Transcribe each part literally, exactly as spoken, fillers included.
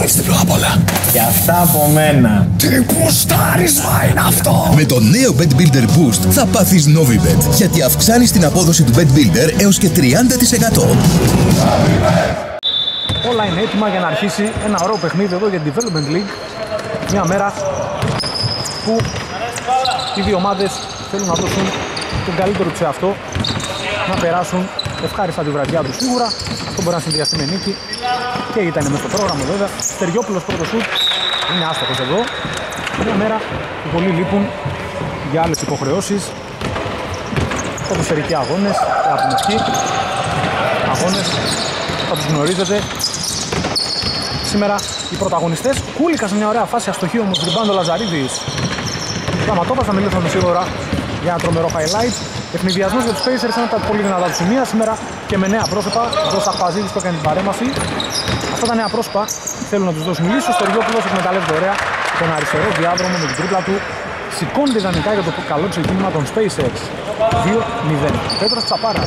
διπλό απ' όλα. Και αυτά από μένα. Τριποστάρισμα είναι αυτό! Με το νέο Bet Builder Boost θα πάθεις Novibet, γιατί αυξάνεις την απόδοση του Bet Builder έως και τριάντα τοις εκατό. Όλα είναι έτοιμα για να αρχίσει ένα ωραίο παιχνίδι εδώ για την Development League. Μια μέρα που οι δύο ομάδες θέλουν να δώσουν τον καλύτερο τους εαυτό, να περάσουν ευχάριστα τη βραδιά τους σίγουρα. Αυτό μπορεί να συνδυαστεί με νίκη και ήταν μέσα στο πρόγραμμα βέβαια. Στεριόπουλος πρώτο σουτ, είναι άστοχος εδώ. Μια μέρα που πολλοί λείπουν για άλλες υποχρεώσεις, ποδοσφαιρικοί αγώνες, απομεσκοί αγώνες, θα τους γνωρίζετε. Σήμερα οι πρωταγωνιστές. Κούλικα σε μια ωραία φάση, αστοχή όμως, ριμπάντο Λαζαρίδης. Σταματώπας, θα μιλήσουμε σίγουρα για ένα τρομερό highlight. Ευνηδιασμός για τους Pacers, ένα από τα πολύ δυνατά του σημεία σήμερα και με νέα πρόσωπα. Εδώ ο Σαχπαζίδης που έκανε την παρέμβαση. Αυτά τα νέα πρόσωπα θέλουν να τους δώσουν λύση. Ο Στεριόπουλος εκμεταλλεύεται ωραία τον αριστερό διάδρομο με την τρίπλα του. Σηκώνεται ιδανικά για το καλό ξεκίνημα των Pacers. δύο μηδέν. Πέτρος Τσαπάρας.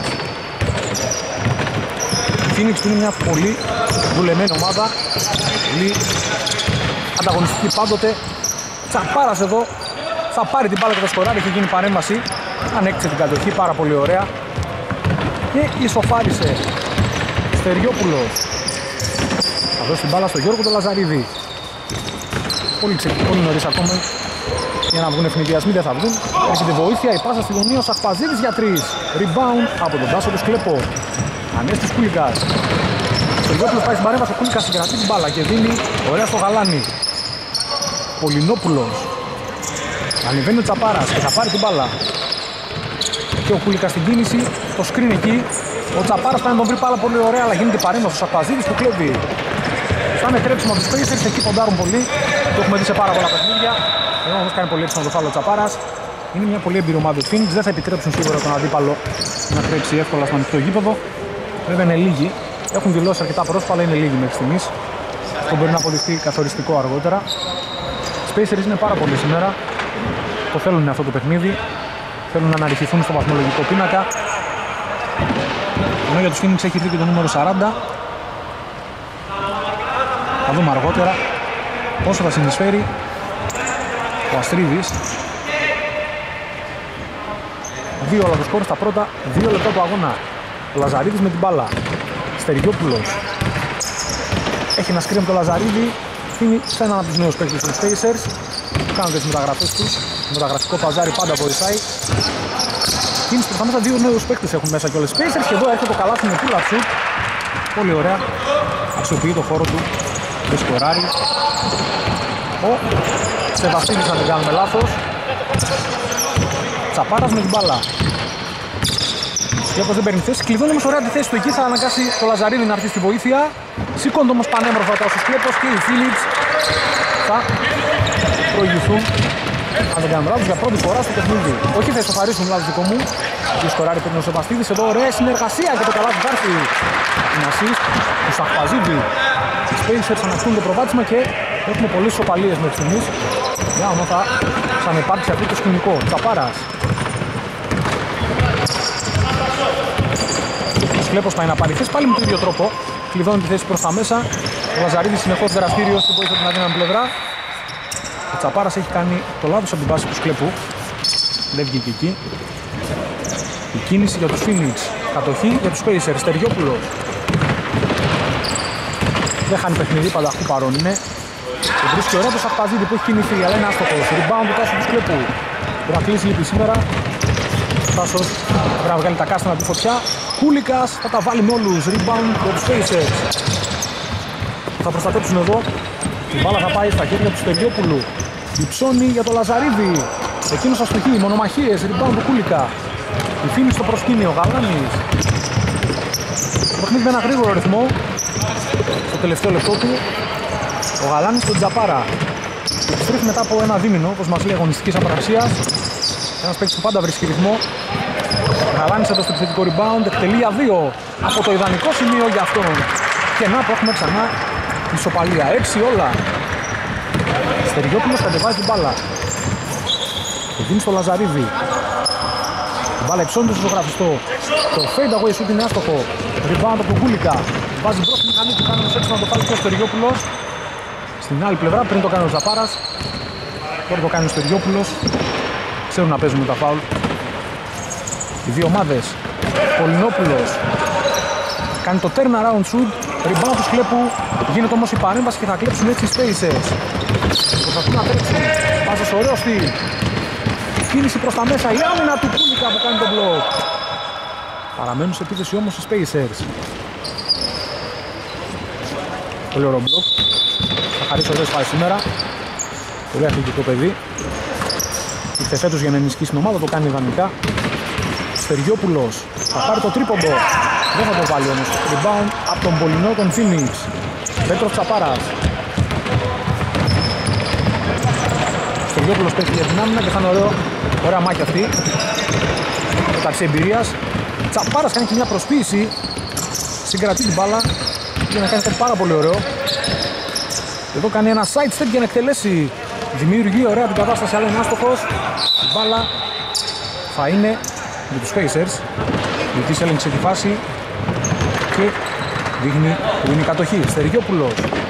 Η Phoenix είναι μια πολύ δουλεμένη ομάδα. Πολύ ανταγωνιστική πάντοτε. Τσαπάρας εδώ θα πάρει την μπάλα και θα σκοράρει. Έχει γίνει παρέμβαση. Ανέκτησε την κατοχή, πάρα πολύ ωραία. Και ισοφάρισε. Στεριόπουλος. Θα δώσει την μπάλα στο Γιώργο τον Λαζαρίδη. Πολύ, ξε... πολύ νωρίς ακόμα για να βγουν ευνηδιασμοί, δεν θα βγουν. Έρχεται βοήθεια, η πάσα στη γωνία, ο Σαχπαζίδης για τρεις. Rebound από τον Τάσο του Σκλέπο. Ανέστης Κούλικας. Στεριόπουλος πάει στην παρέμβαση, ο Κούλικας συγκρατεί την μπάλα και δίνει ωραία στο Γαλάνι. Πολυνόπουλος. Ανεβαίνει ο Τσαπάρας και θα πάρει την μπάλα. Και ο Κούλικας στην κίνηση, το screen εκεί. Ο Τσαπάρας πάει να τον βρει πάρα πολύ ωραία, αλλά γίνεται παρέμβαση ο Σαχπαζίδης που κλέβει. Θα με τρέψουμε από τους Pacers, εκεί ποντάρουν πολύ. Το έχουμε δει σε πάρα πολλά παιχνίδια. Ενώ όμως κάνει πολύ έτσι να το φάλω ο Τσαπάρας. Είναι μια πολύ εμπειρή ομάδα του Phoenix, δεν θα επιτρέψουν σίγουρα τον αντίπαλο να τρέξει εύκολα στο ανοιχτό γήπεδο. Βέβαια είναι λίγοι, έχουν δηλώσει αρκετά πρόσωπα, αλλά είναι λίγοι μέχρι στιγμής. Αυτό μπορεί να αποδειχθεί καθοριστικό αργότερα. Οι Pacers είναι πάρα πολύ σήμερα. Το θέλουν αυτό το παιχνίδι. Θέλουν να αναρριχηθούν στο βαθμολογικό πίνακα. Ενώ για τους Phoenix έχει δει και το νούμερο σαράντα. Θα δούμε αργότερα πόσο θα συνεισφέρει ο Αστρίδης. Δύο όλα το σκορ στα πρώτα δύο λεπτά του αγώνα. Ο Λαζαρίδης με την μπάλα. Στεριόπουλος. Έχει ένα σκριν από το Λαζαρίδη. Φτύνει σε έναν από τους νέους παίκτες των Pacers. Κάνουν τις μεταγραφές τους. Το μεταγραφικό παζάρι πάντα βοηθάει. Κίνηση προς τα μέσα, δύο νέους παίκτες έχουν μέσα και όλες οι Pacers. Και εδώ έρχεται το καλάθι με πουλα σουτ. Πολύ ωραία. Αξιοποιεί το χώρο του και σκοράρει. Ο Σεβαστίνης, αν δεν κάνουμε λάθος. Τσαπάρας με την μπάλα. Σκέπος δεν παίρνει θέση. Κλειδώνει όμως ωραία τη θέση του εκεί. Θα αναγκάσει το Λαζαρίδη να έρθει στη βοήθεια. Σηκώνται όμως πανέμορφα τα ο Σκέπος και οι Phillips θα προηγηθούν. Αν δεν κάνουμε λάθος, για πρώτη φορά στο παιχνίδι. Όχι, θα ισοφαρίσουν λάθος δικό μου. Και σκοράρει πριν ο Σεβαστίδης. Εδώ ωραία συνεργασία και το καλά του Βάρθη. Την assist του Σαχπαζίδη. Οι Pacers ανακτούν το προβάδισμα και έχουμε πολλές σοπαλίες μέχρι στιγμής. Για όμως θα ξαναυπάρξει αυτό το σκηνικό. Τσαπάρας. Ο Σκλέπος πάει να πάρει θέση πάλι με τον ίδιο τρόπο. Κλειδώνει τη θέση προς τα μέσα. Ο Λαζαρίδης συνεχώς δραστήριος στην πόηθα την αδύναμη πλευρά. Ο Τσαπάρας έχει κάνει το λάθος από την βάση του Σκλέπου. Δεν βγήκε εκεί. Η κίνηση για τους Phoenix. Κατοχή για τους Pacers. Στεριόπουλος. Δεν χάνει παιχνίδι, πανταχού παρόν είναι. Και βρίσκει ωραία το Σαχπαζίδη που έχει κινηθεί, αλλά είναι άστοχος. Rebound του Τάσου του Σκλέπου. Πρέπει να κλείσει λύπη σήμερα. Τάσος πρέπει να βγάλει τα κάστανα από τη φωτιά. Κούλικας θα τα βάλει με όλους. Rebound για τους Pacers. Θα προστατέψουν εδώ. Η μπάλα θα πάει στα χέρια του Στεριόπουλου. Υψώνει για το Λαζαρίδη. Εκείνος αστοχεί, μονομαχίες. Rebound του Κούλικα. Η Phoenix στο προσκήνιο. Γαλάνης. Το παιχνίδι με ένα γρήγορο ρυθμό. Στο τελευταίο λεπτό του ο Γαλάνης στον Τζαπάρα. Επιστρέφει μετά από ένα δίμηνο, όπως μας λέει, αγωνιστικής απραξίας. Ένας παίκτης που πάντα βρίσκει ρυθμό. Ο Γαλάνης εδώ στο επιθετικό rebound, εκτελεί για δύο από το ιδανικό σημείο για αυτόν. Και να που έχουμε ξανά ισοπαλία, έξι όλα. Στεριόπουλος κατεβάζει την μπάλα και δίνει στο Λαζαρίδη. Η μπάλα υψώνεται στο ζωγραφιστό. Το fade away shoot είναι άστοχο. Rebound από τον Κούλικα. Βάζει μπρος στη μηχανή του, κάνει έξω να το πάρει και ο Στεριόπουλος. Στην άλλη πλευρά πριν το κάνει ο Τζαπάρας, τώρα το κάνει ο Στεριόπουλος. Ξέρουν να παίζουν με τα φάουλ οι δύο ομάδες. Πολυνόπουλος κάνει το turnaround shoot, rebound του Σκλέπου, γίνεται όμως η παρέμβαση και θα κλέψουν έτσι οι Spacers. Προσπαθούν να τρέξουν, πάσος ωραίο στυλ. Κίνηση προς τα μέσα, η άμυνα του Κούλικα που κάνει το block. Παραμένουν σε επίθεση όμως οι Spacers. Πολύ ωραίο block. Θα χαρίσει ωραίες φάσεις σήμερα. Πολύ αθλητικό παιδί. Ήρθε φέτος για να ενισχύσει την ομάδα, το κάνει ιδανικά. Στεργιόπουλος θα πάρει το τρίποντο. Δεν θα το βάλει όμως. Rebound από τον Πολυνό, τον Phoenix. Πέτρος Τσαπάρας. Στεργιόπουλος παίζει για την άμυνα και θα είναι ωραίο, ωραία μάχη αυτή. Μεταξύ εμπειρίας. Τσαπάρας κάνει και μια προσποίηση. Συγκρατεί την μπάλα για να κάνει κάτι πάρα πολύ ωραίο. Εδώ κάνει ένα side step για να εκτελέσει. Δημιουργεί ωραία την κατάσταση, αλλά είναι άστοχος. Η μπάλα θα είναι με τους Spacers. Γιατί έλεγξε τη φάση και δείχνει που είναι η κατοχή. Στεργιόπουλος.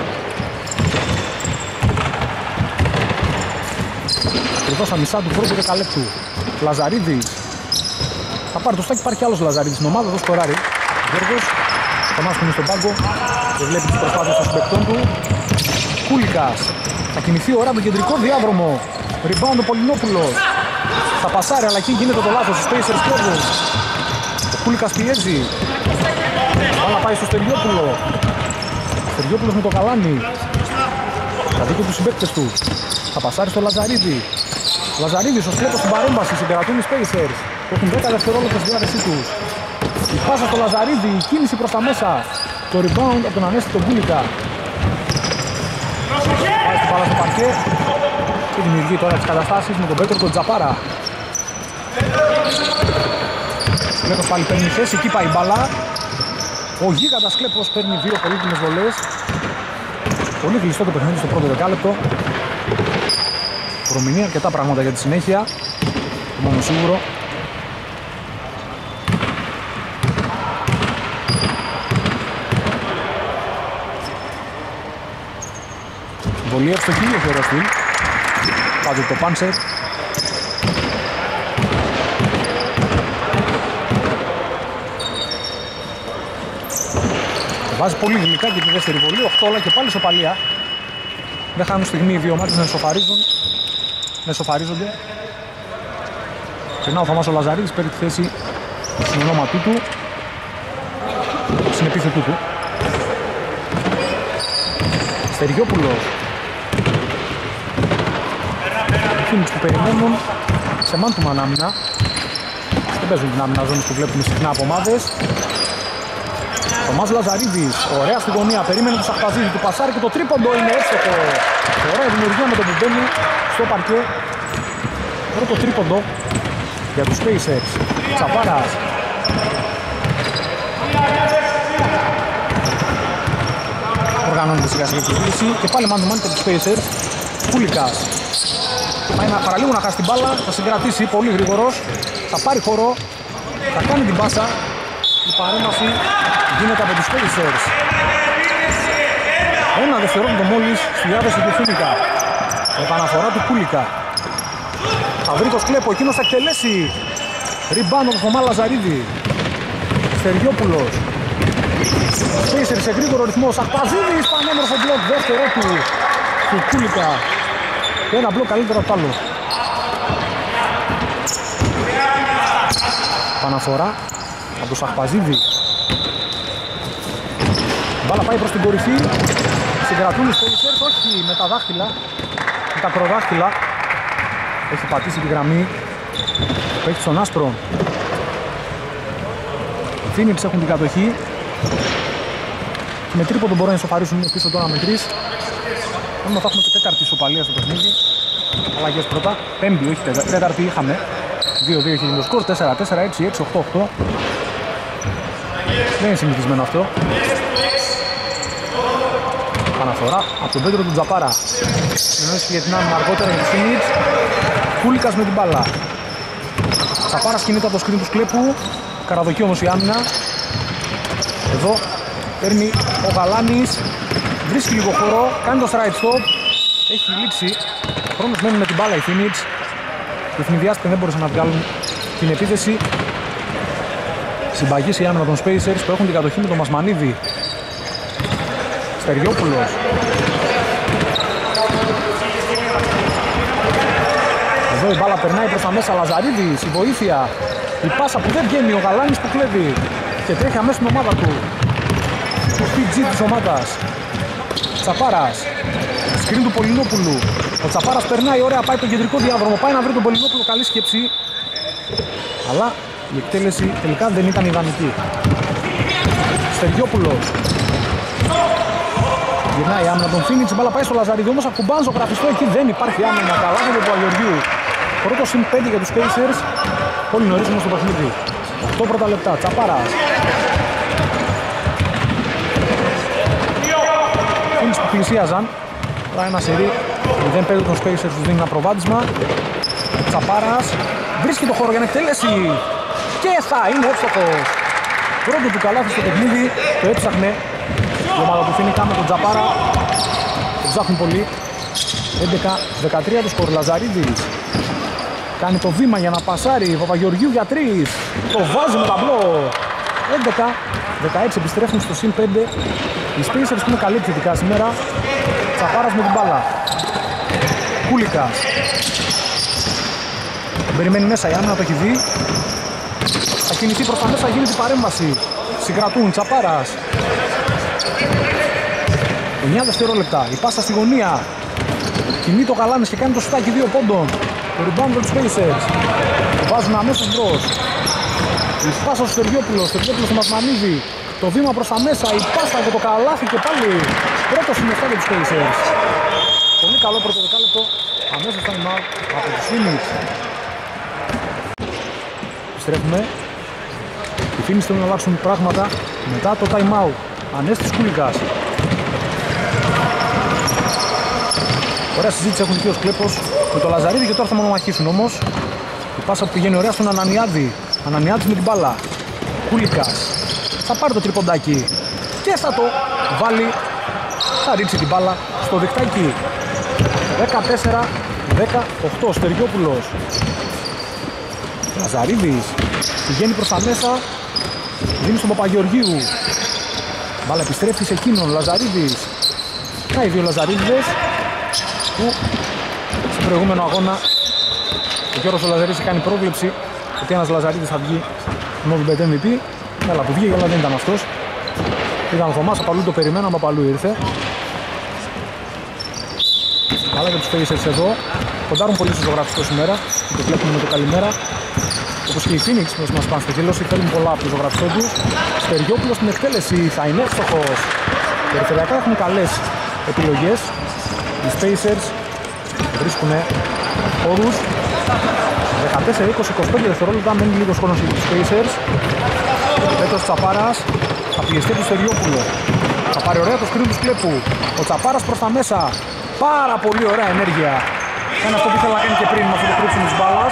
Ακριβώς στα μισά του πρώτου δεκαλέπτου. Λαζαρίδης. Θα πάρει το στάκι, υπάρχει άλλος Λαζαρίδης στην ομάδα, εδώ σκοράρει. Γιώργος. Θα μας είναι στον πάγκο και βλέπει τις προσπάθειες των συμπαικτών του. Κούλικας. Θα κινηθεί ωραία από τον κεντρικό διάδρομο. Rebound ο Πολυνόπουλος. Θα πασάρει, αλλά εκεί γίνεται το λάθος. Οι Spacers κλέβουν. Ο Κούλικας πιέζει. Μπάλα πάει στο Στεργιόπουλο. Στεργιόπουλος με το καλάνι. Θα δει και τους συμπαίκτες του. Θα πασάρει στο Λαζαρίδη. Λαζαρίδης, ο Σκλέπος στην παρέμβαση. Συγκρατούν οι Spacers. Έχουν δέκα δευτερόλεπτα στη διάθεσή τους. Η πάσα στο Λαζαρίδη. Η κίνηση προς τα μέσα. Το rebound από τον Ανέστη τον Κούλικα. Πάει στην μπάλα στο παρκέ και δημιουργεί τώρα τις καταστάσεις με τον Πέτρο τον Τζαπάρα. Σκλέπος πάλι παίρνει θέση, εκεί πάει η μπάλα. Ο γίγαντας Σκλέπος παίρνει δύο πολύτιμες βολές. Πολύ κλειστό το παιχνίδι στο πρώτο δεκάλεπτο. Προμηνεί αρκετά πράγματα για τη συνέχεια. Το μόνο σίγουρο. Πολύ εύστοχη, έχει ωραίο στυλ. Βάζει το πάνσερ. Βάζει πολύ γλυκά και τη δεύτερη βολή. οκτώ όλα και πάλι σοπαλία. Δεν χάνουν στιγμή οι δύο ομάδες να ισοφαρίζουν. Να ισοφαρίζονται. Περνά ο Θωμάς ο Λαζαρίδης, παίρνει τη θέση στην ονόματί του. Στην επίθετού του. Στεργιόπουλος. Εκείνους που περιμένουν σε man to man άμυνα. Δεν παίζουν την άμυνα ζώνης που βλέπουμε συχνά από ομάδες. Θωμάς Λαζαρίδης, ωραία στη γωνία, περίμενε τους Αχπαζίδη του πασάρι και το τρίποντο είναι εύστοχο. Ωραία δημιουργία με τον που μπαίνει στο παρκέ. Πρώτο τρίποντο για τους Spacers. Τσαπάρας. Οργανώνεται σιγά σιγά την κίνηση και πάλι man to man και τους Spacers. Κούλικας. Πάει να παραλίγο να χάσει την μπάλα, θα συγκρατήσει, πολύ γρήγορος. Θα πάρει χώρο, θα κάνει την πάσα. Η παρέμβαση γίνεται από τους Spacers. Ένα δευτερόλεπτο μόλις στη διάθεση του Φίνικα. Επαναφορά του Κούλικα. Θα βρει το Σκλέπο, εκείνος θα εκτελέσει. Ριμπάνο από Θωμά Λαζαρίδη. Στεργιόπουλος. Spacers σε γρήγορο ρυθμό. Σαχπαζίδης, πανέμορφο μπλοκ, δεύτερο του του Κούλικα. Και ένα μπλοκ καλύτερο από το άλλο. Παναφορά από το Σαχπαζίδη. Μπάλα πάει προς την κορυφή. Συγκρατούν οι Spacers, όχι με τα δάχτυλα. Με τα κροδάχτυλα. Έχει πατήσει τη γραμμή. Έχει στον άσπρο. Οι Phoenix έχουν την κατοχή. Με τρίποντο μπορούν να ισοφαρίσουν πίσω τώρα με τρεις. Όμως θα έχουμε και τέταρτη ισοπαλία στο παιχνίδι. Αλλαγές πρώτα. Πέμπτη, όχι τέταρτη. Τέταρτη είχαμε. δύο δύο έχει γίνει το σκορ. τέσσερα τέσσερα, έξι έξι, οκτώ οκτώ. Δεν είναι συνηθισμένο αυτό. Αναφορά από τον Πέτρο του Τζαπάρα. Συνεννόηση για την άμυνα αργότερα για τους Phoenix. Κούλικας με την μπάλα. Τσαπάρας κινείται από το σκριν του Σκλέπου. Καραδοκεί όμως η άμυνα. Εδώ παίρνει ο Γαλάνης. βρίσκει λίγο χώρο, κάνει το stride stop, έχει λήξει. Χρόνος μένουν με την μπάλα οι Phoenix. Οι ευνηδιάστηκαν δεν μπορούσαν να βγάλουν την επίθεση. Συμπαγής η άμυνα των Spacers που έχουν την κατοχή με τον Μασμανίδη. Στεριόπουλος. Εδώ η μπάλα περνάει προς τα μέσα. Λαζαρίδης, η βοήθεια. Η πάσα που δεν βγαίνει, ο Γαλάνης που κλέβει και τρέχει αμέσως στην ομάδα του. Το πι τζι της ομάδας. Τσαπάρας. Σκριν του Πολυνόπουλου. Ο Τσαπάρας περνάει, ωραία, πάει το κεντρικό διάδρομο. Πάει να βρει τον Πολυνόπουλο, καλή σκέψη. Αλλά η εκτέλεση τελικά δεν ήταν ιδανική. Στεριόπουλος. Γυρνάει η άμυνα τον Phoenix, η μπάλα πάει στο Λαζαρίδη. Όμως ακουμπάν ζωγραφιστό, εκεί δεν υπάρχει άμυνα. Καλά για τον Αγιοργιού. Πρώτο συν πέντε για τους Pacers. Πολύ νωρίς όμως στο παιχνίδι. οκτώ πρώτα λεπτά. Τσαπάρας. Phoenix που πλησίαζαν. Τώρα ένα σερί. μηδέν πέντε των Spacers τους δίνει ένα προβάδισμα. Τσαπάρας. Βρίσκει το χώρο για να εκτέλεση. Και θα είναι εύστοχος. Πρώτο του καλάθι στο παιχνίδι. Το έψαχνε. Η ομάδα του Phoenix με τον Τσαπάρα. Το ψάχνουν πολύ. έντεκα δεκατρία του σκορ. Λαζαρίδης. Κάνει το βήμα για να πασάρει. Παπαγεωργίου για τρεις. Το βάζει με ταμπλό. έντεκα δεκαέξι επιστρέφουν στο συν πέντε. Οι Spacers που είναι καλή επιθετικά σήμερα. Τσαπάρας με την μπάλα. Κούλικας. Περιμένει μέσα η άμυνα, το έχει δει. Θα κινηθεί προς τα μέσα, γίνεται η παρέμβαση. Συγκρατούν, Τσαπάρας. εννιά δευτερόλεπτα, η πάσα στη γωνία. Κινεί το Γαλάνης και κάνει το σουτάκι δύο πόντων. Το rebound των Spacers. Το βάζουν αμέσως μπρος. Η πάσα στο Στεριόπουλο, Στεριόπουλο στο Μασμανίδη. Το βήμα προς τα μέσα, η πάσα για το καλάθι και πάλι. Πρώτος είναι εφτά για τους Spacers. Πολύ καλό πρώτο δεκάλεπτο. Αμέσως time out από τους Phoenix. Επιστρέφουμε. Οι Phoenix θέλουν να αλλάξουν πράγματα μετά το time out. Ανέστης Κούλικας. Ωραία συζήτηση έχουν και ο Σκλέπος με το Λαζαρίδη και τώρα θα μονομαχήσουν όμως. Η πάσα που πηγαίνει ωραία στον Ανανιάδη. Ανανιάδης με την μπάλα. Κούλικας. Θα πάρει το τριποντάκι και θα το βάλει. Θα ρίξει την μπάλα στο δικτάκι. δεκατέσσερα δεκαοκτώ. Στεριόπουλος. Λαζαρίδης. Πηγαίνει προς τα μέσα. Δίνει στον Παπαγεωργίου. Μπάλα επιστρέφει σε εκείνον. Λαζαρίδης. Να οι δύο Λαζαρίδες που στο προηγούμενο αγώνα ο Γιώργος ο Λαζαρίδης κάνει πρόβλεψη ότι ένας Λαζαρίδης θα βγει Novibet εμ βι πι. Καλά που βγήκε, αλλά δεν ήταν αυτός. Ήταν ο Θωμάς, απαλού το περιμέναμε, απαλού ήρθε. Αλλά για τους Pacers εδώ κοντάρουν πολύ στο ζωγραφιστό σήμερα. Το βλέπουμε με το καλημέρα. Όπως και οι Phoenix που μας πάνε στη δήλωση, θέλουν πολλά από το ζωγραφιστό τους. Στεριόπουλος στην εκτέλεση, θα είναι εύστοχος. Περιφερειακά έχουν καλές επιλογές. Οι Spacers βρίσκουν χώρους. δεκατέσσερα είκοσι είκοσι πέντε δευτερόλεπτα, μένει λίγος χρόνος για τους Spacers. Πέτρος Τσαπάρας, θα πιεστεί του Στεριόπουλο. Θα πάρει ωραία το σκριν του Σκλέπου. Ο Τσαπάρας προς τα μέσα. Πάρα πολύ ωραία ενέργεια. Κάνει αυτό που ήθελα να κάνει και πριν με αυτό το κρύψιμο της μπάλας.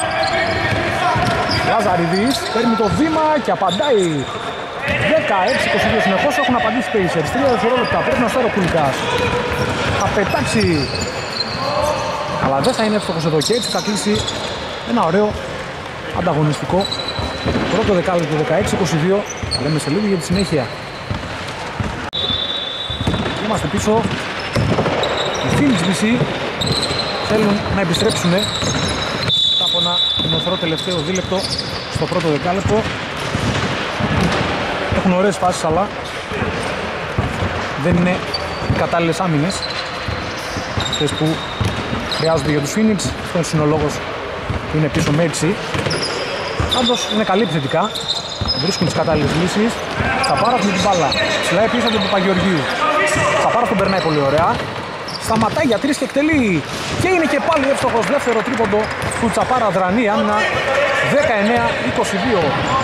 Λαζαρίδης παίρνει το βήμα και απαντάει. δεκαέξι είκοσι δύο συνεχώς έχουν απαντήσει οι Pacers. τρία δευτερόλεπτα, πρέπει να στάρει ο Κούλικας. Θα πετάξει. Αλλά δεν θα είναι εύστοχος εδώ και έτσι θα κλείσει ένα ωραίο ανταγωνιστικό πρώτο δεκάλεπτο. Δεκαέξι είκοσι δύο. Θα λέμε σε λίγο για τη συνέχεια. Είμαστε πίσω. Οι Phoenix μπι σι θέλουν να επιστρέψουν μετά από ένα νοθρό τελευταίο δίλεπτο στο πρώτο δεκάλεπτο. Έχουν ωραίες φάσεις αλλά δεν είναι κατάλληλες άμυνες αυτές που χρειάζονται για τους Phoenix. Αυτός είναι ο λόγος που είναι πίσω με έτσι. Πάντως είναι καλή επιθετικά. Βρίσκουν τις κατάλληλες λύσεις. Τσαπάρας με την μπάλα. Συλλάει πίσω από τον Παπαγεωργίου. Τσαπάρας τον περνάει πολύ ωραία. Σταματάει για τρεις και εκτελεί. Και είναι και πάλι εύστοχος δεύτερο τρίποντο του Τσαπάρα. Δρανή άμυνα. δεκαεννέα είκοσι δύο.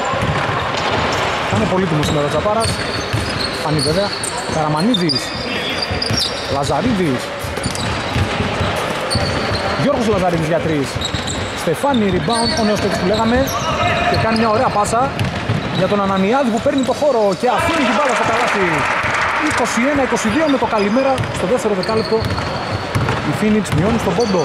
Θα είναι πολύτιμο σήμερα ο Τσαπάρας. Φανεί βέβαια. Καραμανίδης. Λαζαρίδης. Γιώργος Λαζαρίδης για τρεις. Στεφάνι rebound, ο νέος παίκτης που λέγαμε. Και κάνει μια ωραία πάσα για τον Ανανιάδη που παίρνει το χώρο και αφήνει την μπάλα στο καλάθι. είκοσι ένα είκοσι δύο με το καλημέρα στο δεύτερο δεκάλεπτο. Η Phoenix μειώνει στον πόντο.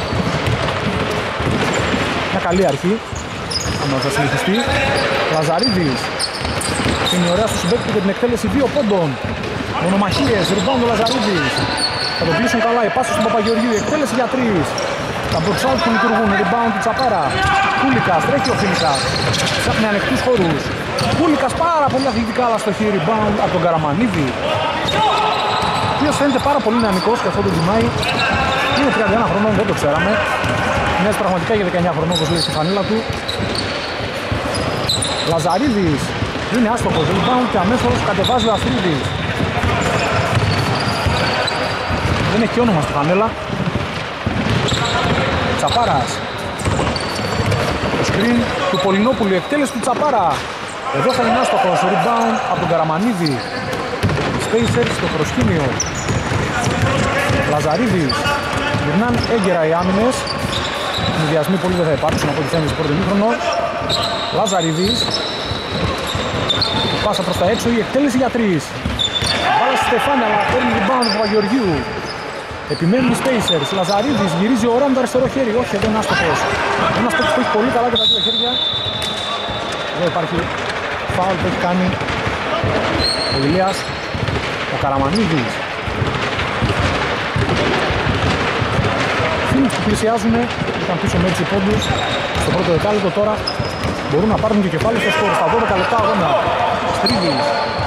Μια καλή αρχή. Αν θα συνεχιστεί. Λαζαρίδης. Είναι ωραία στο συμπέκτη για την εκτέλεση δύο πόντων. Μονομαχίες, rebound ο Λαζαρίδης. Θα το κλείσουν καλά, η πάσα στον Παπαγεωργίου, η εκτέλεση για τρεις. Τα μπροξάουτ που λειτουργούν, rebound του Τσαπάρα. Κούλικας, τρέχει ο Φίλικας. Ψάχνει ανοιχτούς χώρους. Κούλικας πάρα πολύ αθλητικά, αλλά στοχή rebound από τον Καραμανίδη. Ο οποίος φαίνεται πάρα πολύ νεανικός και αυτό το τιμάει. Είναι τριάντα ένα χρονών, δεν το ξέραμε. Μοιάζει πραγματικά για δεκαεννιά χρονών, όπως λέει στη φανίλα του. Λαζαρίδης είναι άστοχος, rebound και αμέσως κατεβάζει ο Αστρίδης. Δεν έχει όνομα στη φανέλα. Τσαπάρας. Το screen του Πολυνόπουλου, η εκτέλεση του Τσαπάρα. Εδώ θα είναι άστοχος, rebound από τον Καραμανίδη. Spacers στο προσκήνιο. Λαζαρίδης. Γυρνάνε έγκαιρα οι άμυνες. Συνδυασμοί πολύ δεν θα υπάρξουν από ό,τι φαίνεται στο πρώτο ημίχρονο. Λαζαρίδης. Πάσα προς τα έξω, η εκτέλεση για τρεις. Μπάλα στη Στεφάνη, αλλά παίρνει rebound του Παπαγεωργίου. Επιμένουν οι Spacers. Λαζαρίδης γυρίζει ωραία με το αριστερό χέρι. Όχι, εδώ είναι άστοχος. Ένας παίκτης που έχει πολύ καλά και τα δύο χέρια. Εδώ υπάρχει φάουλ που έχει κάνει ο Ηλίας. Ο Καραμανίδης. Φίλοι που πλησιάζουν, ήταν πίσω με έξι πόντους. Στο πρώτο δεκάλεπτο τώρα μπορούν να πάρουν και κεφάλι στο σκορ. Στα δώδεκα λεπτά αγώνα. Στρίβης.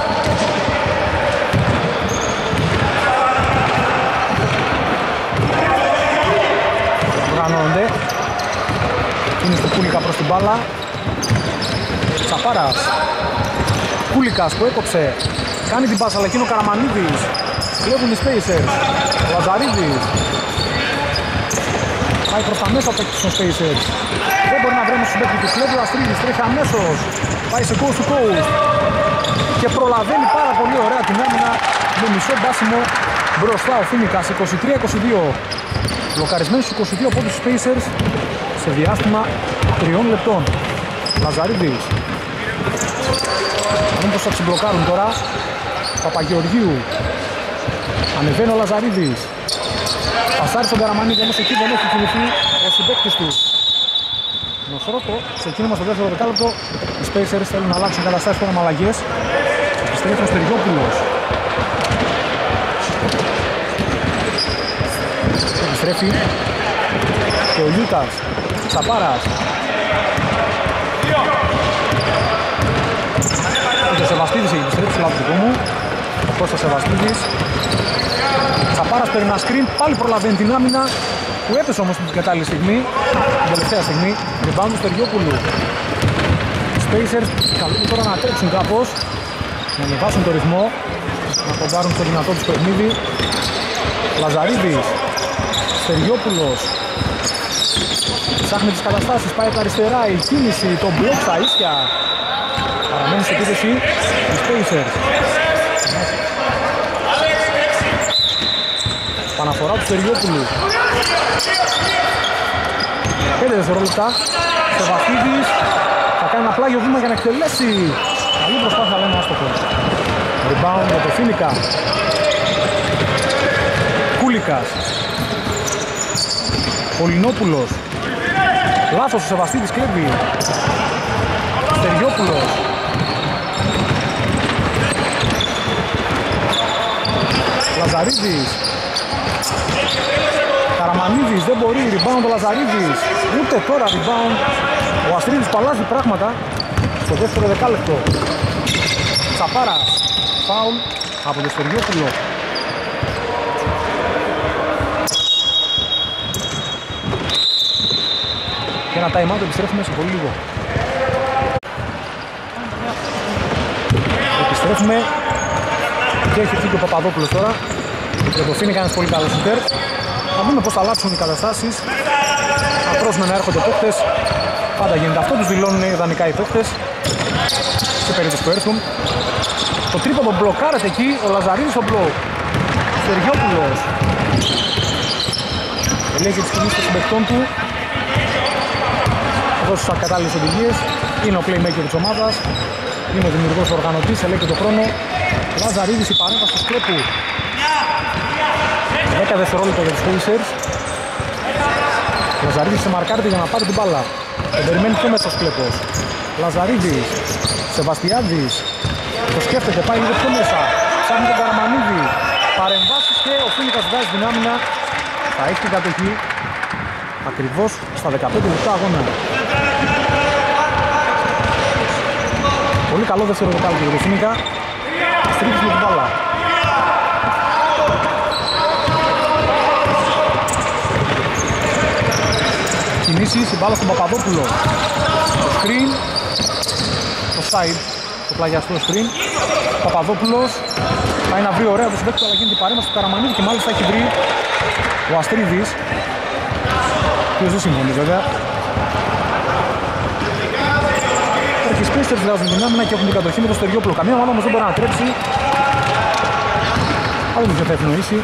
Οργανώνονται. Είναι στο Κούλικα προς την μπάλα. Τσαπάρας. Κούλικας που έκοψε. Κάνει την πάσα, αλλά εκείνο ο Καραμανίδης. Κλέβουν οι Spacers. Ο Λαζαρίδης. Πάει προς τα μέσα παίκτης των Spacers. Δεν μπορεί να βρει στους παίκτες του. Κλέβει ο Αστρίδης. Τρέχει αμέσως. Πάει σε coast to coast. Και προλαβαίνει πάρα πολύ ωραία την άμυνα με μισό μπάσιμο μπροστά ο Φίνικας. είκοσι τρία είκοσι δύο. Μπλοκαρισμένους είκοσι δύο πόντους στους Spacers σε διάστημα τριών λεπτών. Λαζαρίδης. Θα δούμε πως θα ξυμπλοκάρουν τώρα. Παπαγεωργίου. Ανεβαίνει ο Λαζαρίδης. Πασάρει στον Καραμανίδη, όμως εκεί δεν έχει κινηθεί ο συμπαίκτης του. Νοσρότο, ξεκίνημα στο δεύτερο δεκάλεπτο. Οι Spacers θέλουν να αλλάξουν καταστάσεις τώρα με αλλαγές. Επιστρέφει ο Στεριόπουλος. Επιστρέφει και ο Λιούτας. Τσαπάρας. Ο Σεβαστίδης έχει επιστρέψει, λάθος δικό μου. Ο Κώστας Σεβαστίδης. Τσαπάρας παίρνει ένα screen, πάλι προλαβαίνει την άμυνα που έπεσε όμως την κατάλληλη στιγμή, την τελευταία στιγμή. Rebound του Στεριόπουλου. Οι Spacers καλούν τώρα να τρέξουν κάπως, να ανεβάσουν το ρυθμό, να κοντάρουν στο δυνατό τους παιχνίδι. Λαζαρίδης. Στεριόπουλος. Ψάχνει τις καταστάσεις, πάει από τα αριστερά, η κίνηση, το μπλοκ στα ίσια. Παραμένει σε επίθεση οι Spacers. Παναφορά του Στεριόπουλου. πέντε δευτερόλεπτα. Σεβαστίδης θα κάνει ένα πλάγιο βήμα για να εκτελέσει. Καλή προσπάθεια, λέμε άστοχος. Rebound για το Φίνικα. Κούλικας. Πολυνόπουλος. Λάθος ο Σεβαστίδης, κλέβει. Στεριόπουλος. Λαζαρίδης. Καραμανίδης, δεν μπορεί, rebound ο Λαζαρίδης. Ούτε τώρα rebound. Ο Αστρίδης που αλλάζει πράγματα στο δεύτερο δεκάλεπτο. Τσαπάρας. Φάουλ από το Στεριόπουλο. Και ένα time out, επιστρέφουμε σε πολύ λίγο. Επιστρέφουμε και έχει φύγει ο Παπαδόπουλος τώρα. Και το Φίνικα είναι πολύ καλό σούτερ. Θα δούμε πώς θα αλλάξουν οι καταστάσεις. Θα πρόσουμε να έρχονται παίκτες. Πάντα γίνεται αυτό, τους δηλώνουν ιδανικά οι παίκτες. Σε περίπτωση που έρθουν. Το τρίποντο μπλοκάρεται εκεί, ο Λαζαρίδης ο μπλοκ. Στεριόπουλος. Ελέγχει τις κινήσεις των συμπαικτών του. Θα δώσει τις κατάλληλες οδηγίες. Είναι ο playmaker της ομάδας. Είναι ο δημιουργός οργανωτής, ελέγχει τον χρόνο. Λαζαρίδης η παρέμβαση του Σκλέπου. δέκα δευτερόλεπτα για τους Pacers. Λαζαρίδης σε μαρκάρεται για να πάρει την μπάλα. Τον περιμένει πιο μέσα ο Σκλέπος. Λαζαρίδης, Σεβαστιάδης. Το σκέφτεται, πάει λίγο πιο μέσα. Ψάχνει τον Καραμανίδη. Παρεμβάσεις και ο Φίνικας βγάζει την άμυνα. Θα έχει την κατοχή. Ακριβώς στα δεκαπέντε λεπτά αγώνα. Πολύ καλό δεύτερο δεκάλεπτο για τον Φίνικα. Στρίβεις με την μπάλα. Κινήσεις, η μπάλα στον Παπαδόπουλο. Το screen. Το side. Το πλαγιαστό screen. Παπαδόπουλος. Πάει να βρει ωραία το συμπέκτη, αλλά γίνεται η παρέμβαση του Καραμανίδη και μάλιστα έχει βρει ο Αστρίδης. Ποιος δεν συμφωνεί βέβαια. Οι Pacers βγάζουν την άμυνα και έχουν την κατοχή με το Στεριόπουλο. Καμία ομάδα όμως δεν μπορεί να τρέψει. Αλλά δεν θα ευνοήσει.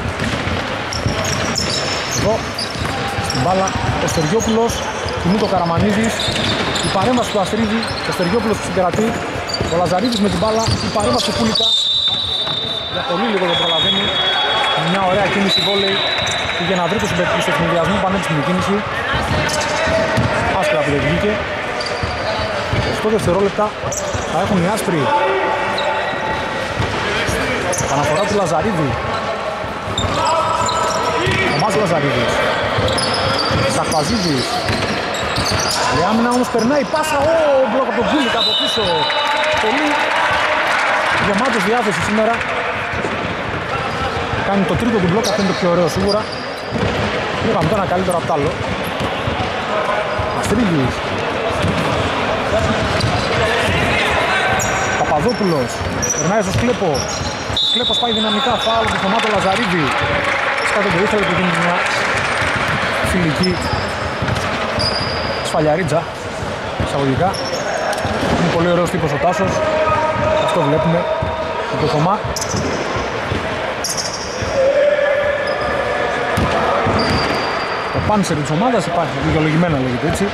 Εδώ στην μπάλα ο Στεριόπουλος. Κινείται ο Καραμανίδης. Η παρέμβαση του Αστρίδη. Ο Στεριόπουλος που συγκρατεί. Ο Λαζαρίδης με την μπάλα. Η παρέμβαση του Πούλικα. Για πολύ λίγο δεν προλαβαίνει. Μια ωραία κίνηση βόλεϊ. Πήγε να βρει το συμπεκτή στο συνδυασμό. Πανέξυπνη κίνηση. Άσπρα που δεν βγήκε. οκτώ δευτερόλεπτα θα έχουν οι άσπροι. Αναφορά του Λαζαρίδη. Ο Μάς Λαζαρίδης. Σαχπαζίδης. Η άμυνα όμως περνάει πάσα. Ω, μπλοκ από τον Κούλικα από πίσω. Πολύ γεμάτος διάθεση σήμερα. Κάνει το τρίτο του μπλοκ, αυτό είναι το πιο ωραίο σίγουρα. Είπαμε το ένα καλύτερο απ' τ' άλλο. Αστρίδης. Παπαδόπουλος. Περνάει στο Σκλέπο. Ο Σκλέπος πάει δυναμικά. Φάουλ του Θωμάτο Λαζαρίδη. Σκάτω το ήθελε που γίνει μια φιλική σφαλιαρίτσα. Εισαγωγικά. Είναι πολύ ωραίος τύπος ο Τάσος. Αυτό βλέπουμε. Με το Θωμά. Το πάνσερ της ομάδας υπάρχει. Δικαιολογημένα λέγεται έτσι.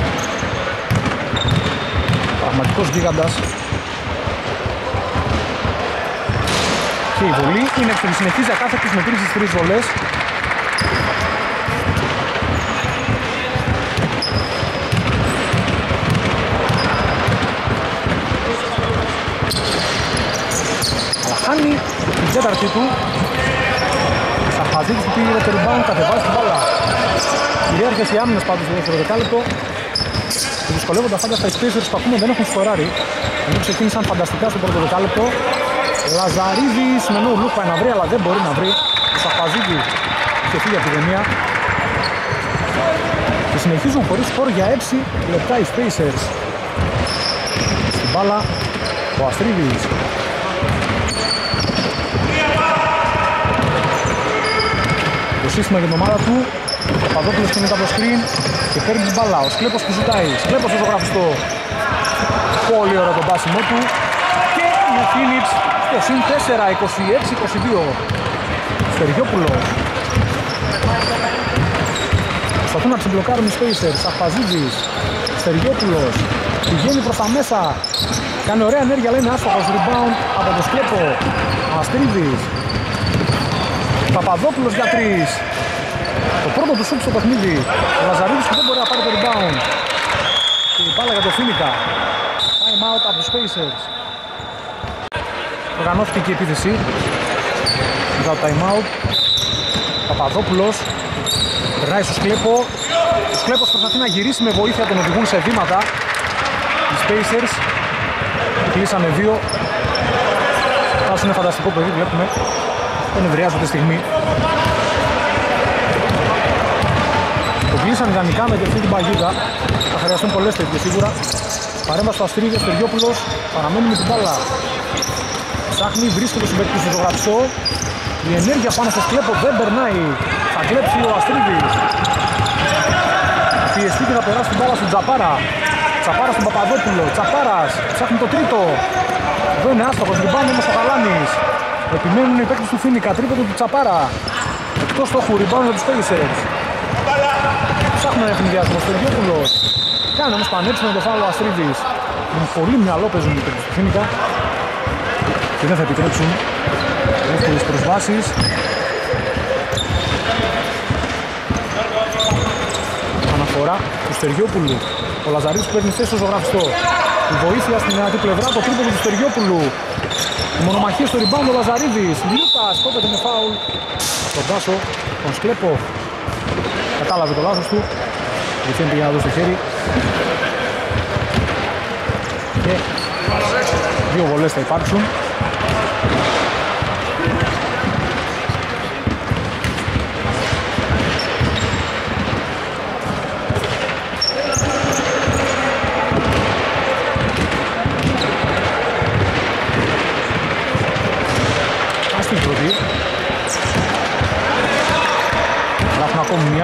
Πραγματικός γίγαντας. Και η βολή είναι στη συνεχής ακάθεκτης με τρεις τρεις βολές. Αλλά χάνει την τέταρτη του. Σαχπαζίδης που πήγε το rebound, κατεβάζει την μπάλα. Κυρίαρχες οι άμυνες πάντως στο δεύτερο δεκάλεπτο. Και δυσκολεύονται φάνταστα οι Pacers που ακούμε δεν έχουν σκοράρει. Ενώ ξεκίνησαν φανταστικά στο πρώτο δεκάλεπτο. Λαζαρίδης με no look πάει να βρει, αλλά δεν μπορεί να βρει. Ο Σαχπαζίδης είχε φύγει από τη γωνία. Και συνεχίζουν χωρίς σκορ για έξι λεπτά οι Pacers. Στην μπάλα ο Αστρίδης. Το σύστημα για την ομάδα του. Ο Παπαδόπουλος κινείται από το screen και παίρνει την μπάλα. Ο Σκλέπος που ζητάει. Σκλέπος φωτογραφιστό. Πολύ ωραίο το μπάσιμο του. Και είναι Phoenix στο συν τέσσερα, είκοσι έξι είκοσι δύο. Στεριόπουλος. Προσπαθούν να ξεμπλοκάρουν οι Pacers. Σαχπαζίδης. Στεριόπουλος. Πηγαίνει προς τα μέσα. Κάνει ωραία ενέργεια, αλλά είναι άστοχος. Rebound από το Σκλέπο. Αστρίδης. Παπαδόπουλος για τρεις. Το πρώτο του σουτ στο παιχνίδι. Ο Λαζαρίδης που δεν μπορεί να πάρει το rebound. Και η μπάλα για το Φίνικα. Time out από τους Pacers. Οργανώθηκε και η επίθεση. Μετά το time out. Παπαδόπουλος. Περνάει στο Σκλέπο. Ο Σκλέπος προσπαθεί να γυρίσει με βοήθεια, τον οδηγούν σε βήματα. Οι Pacers κλείσανε δύο. Τάσου είναι φανταστικό παιδί, βλέπουμε. Δεν ευριάζονται τη στιγμή. Το κλείσαν ιδανικά με αυτή την παγίδα. Θα χρειαστούν πολλές τέτοιες σίγουρα. Παρέμβαση στο Αστρίδη, ο Στεριόπουλος παραμένει με την μπάλα. Ψάχνει, βρίσκεται στο παίκτη στο γραψό. Η ενέργεια πάνω στο Σκλέπο δεν περνάει. Θα κλέψει ο Αστρίδης. Πιεστεί και θα περάσει την μπάλα στον Τζαπάρα. Τσαπάρα στον Παπαδόπουλο. Τσαπάρας ψάχνει το τρίτο. Εδώ είναι άστοχος, rebound όμως ο Γαλάνης. Επιμένουν οι παίκτες του Φίνικα, τρίποντο του Τσαπάρα. Εκτός στόχου, rebound για τους Pacers. Ψάχνουν να έχουν διάσμο, Στεριόπουλος. Κάνει όμως πανέψη με το φάουλο Αστρίδης. Με πολύ μυαλό παίζουν οι παίκτες του Φίνικα και δεν θα επιτρέψουν εύκολες προσβάσεις. Αναφορά του Στεργιόπουλου. Ο Λαζαρίδης παίρνει θέση στο ζωγραφιστό. Η βοήθεια στην δυνατή πλευρά, το τρίποντο του Στεργιόπουλου. Η μονομαχία στο rebound ο Λαζαρίδης. Λιούτας κόπτεται με φάουλ. Τον Τάσο, τον Σκλέπο. Κατάλαβε το λάθος του. Γιατί δεν πήγε να δώσει το χέρι. Και δύο βολές θα υπάρξουν. Άστην πρώτη. Γράφουμε ακόμη μία.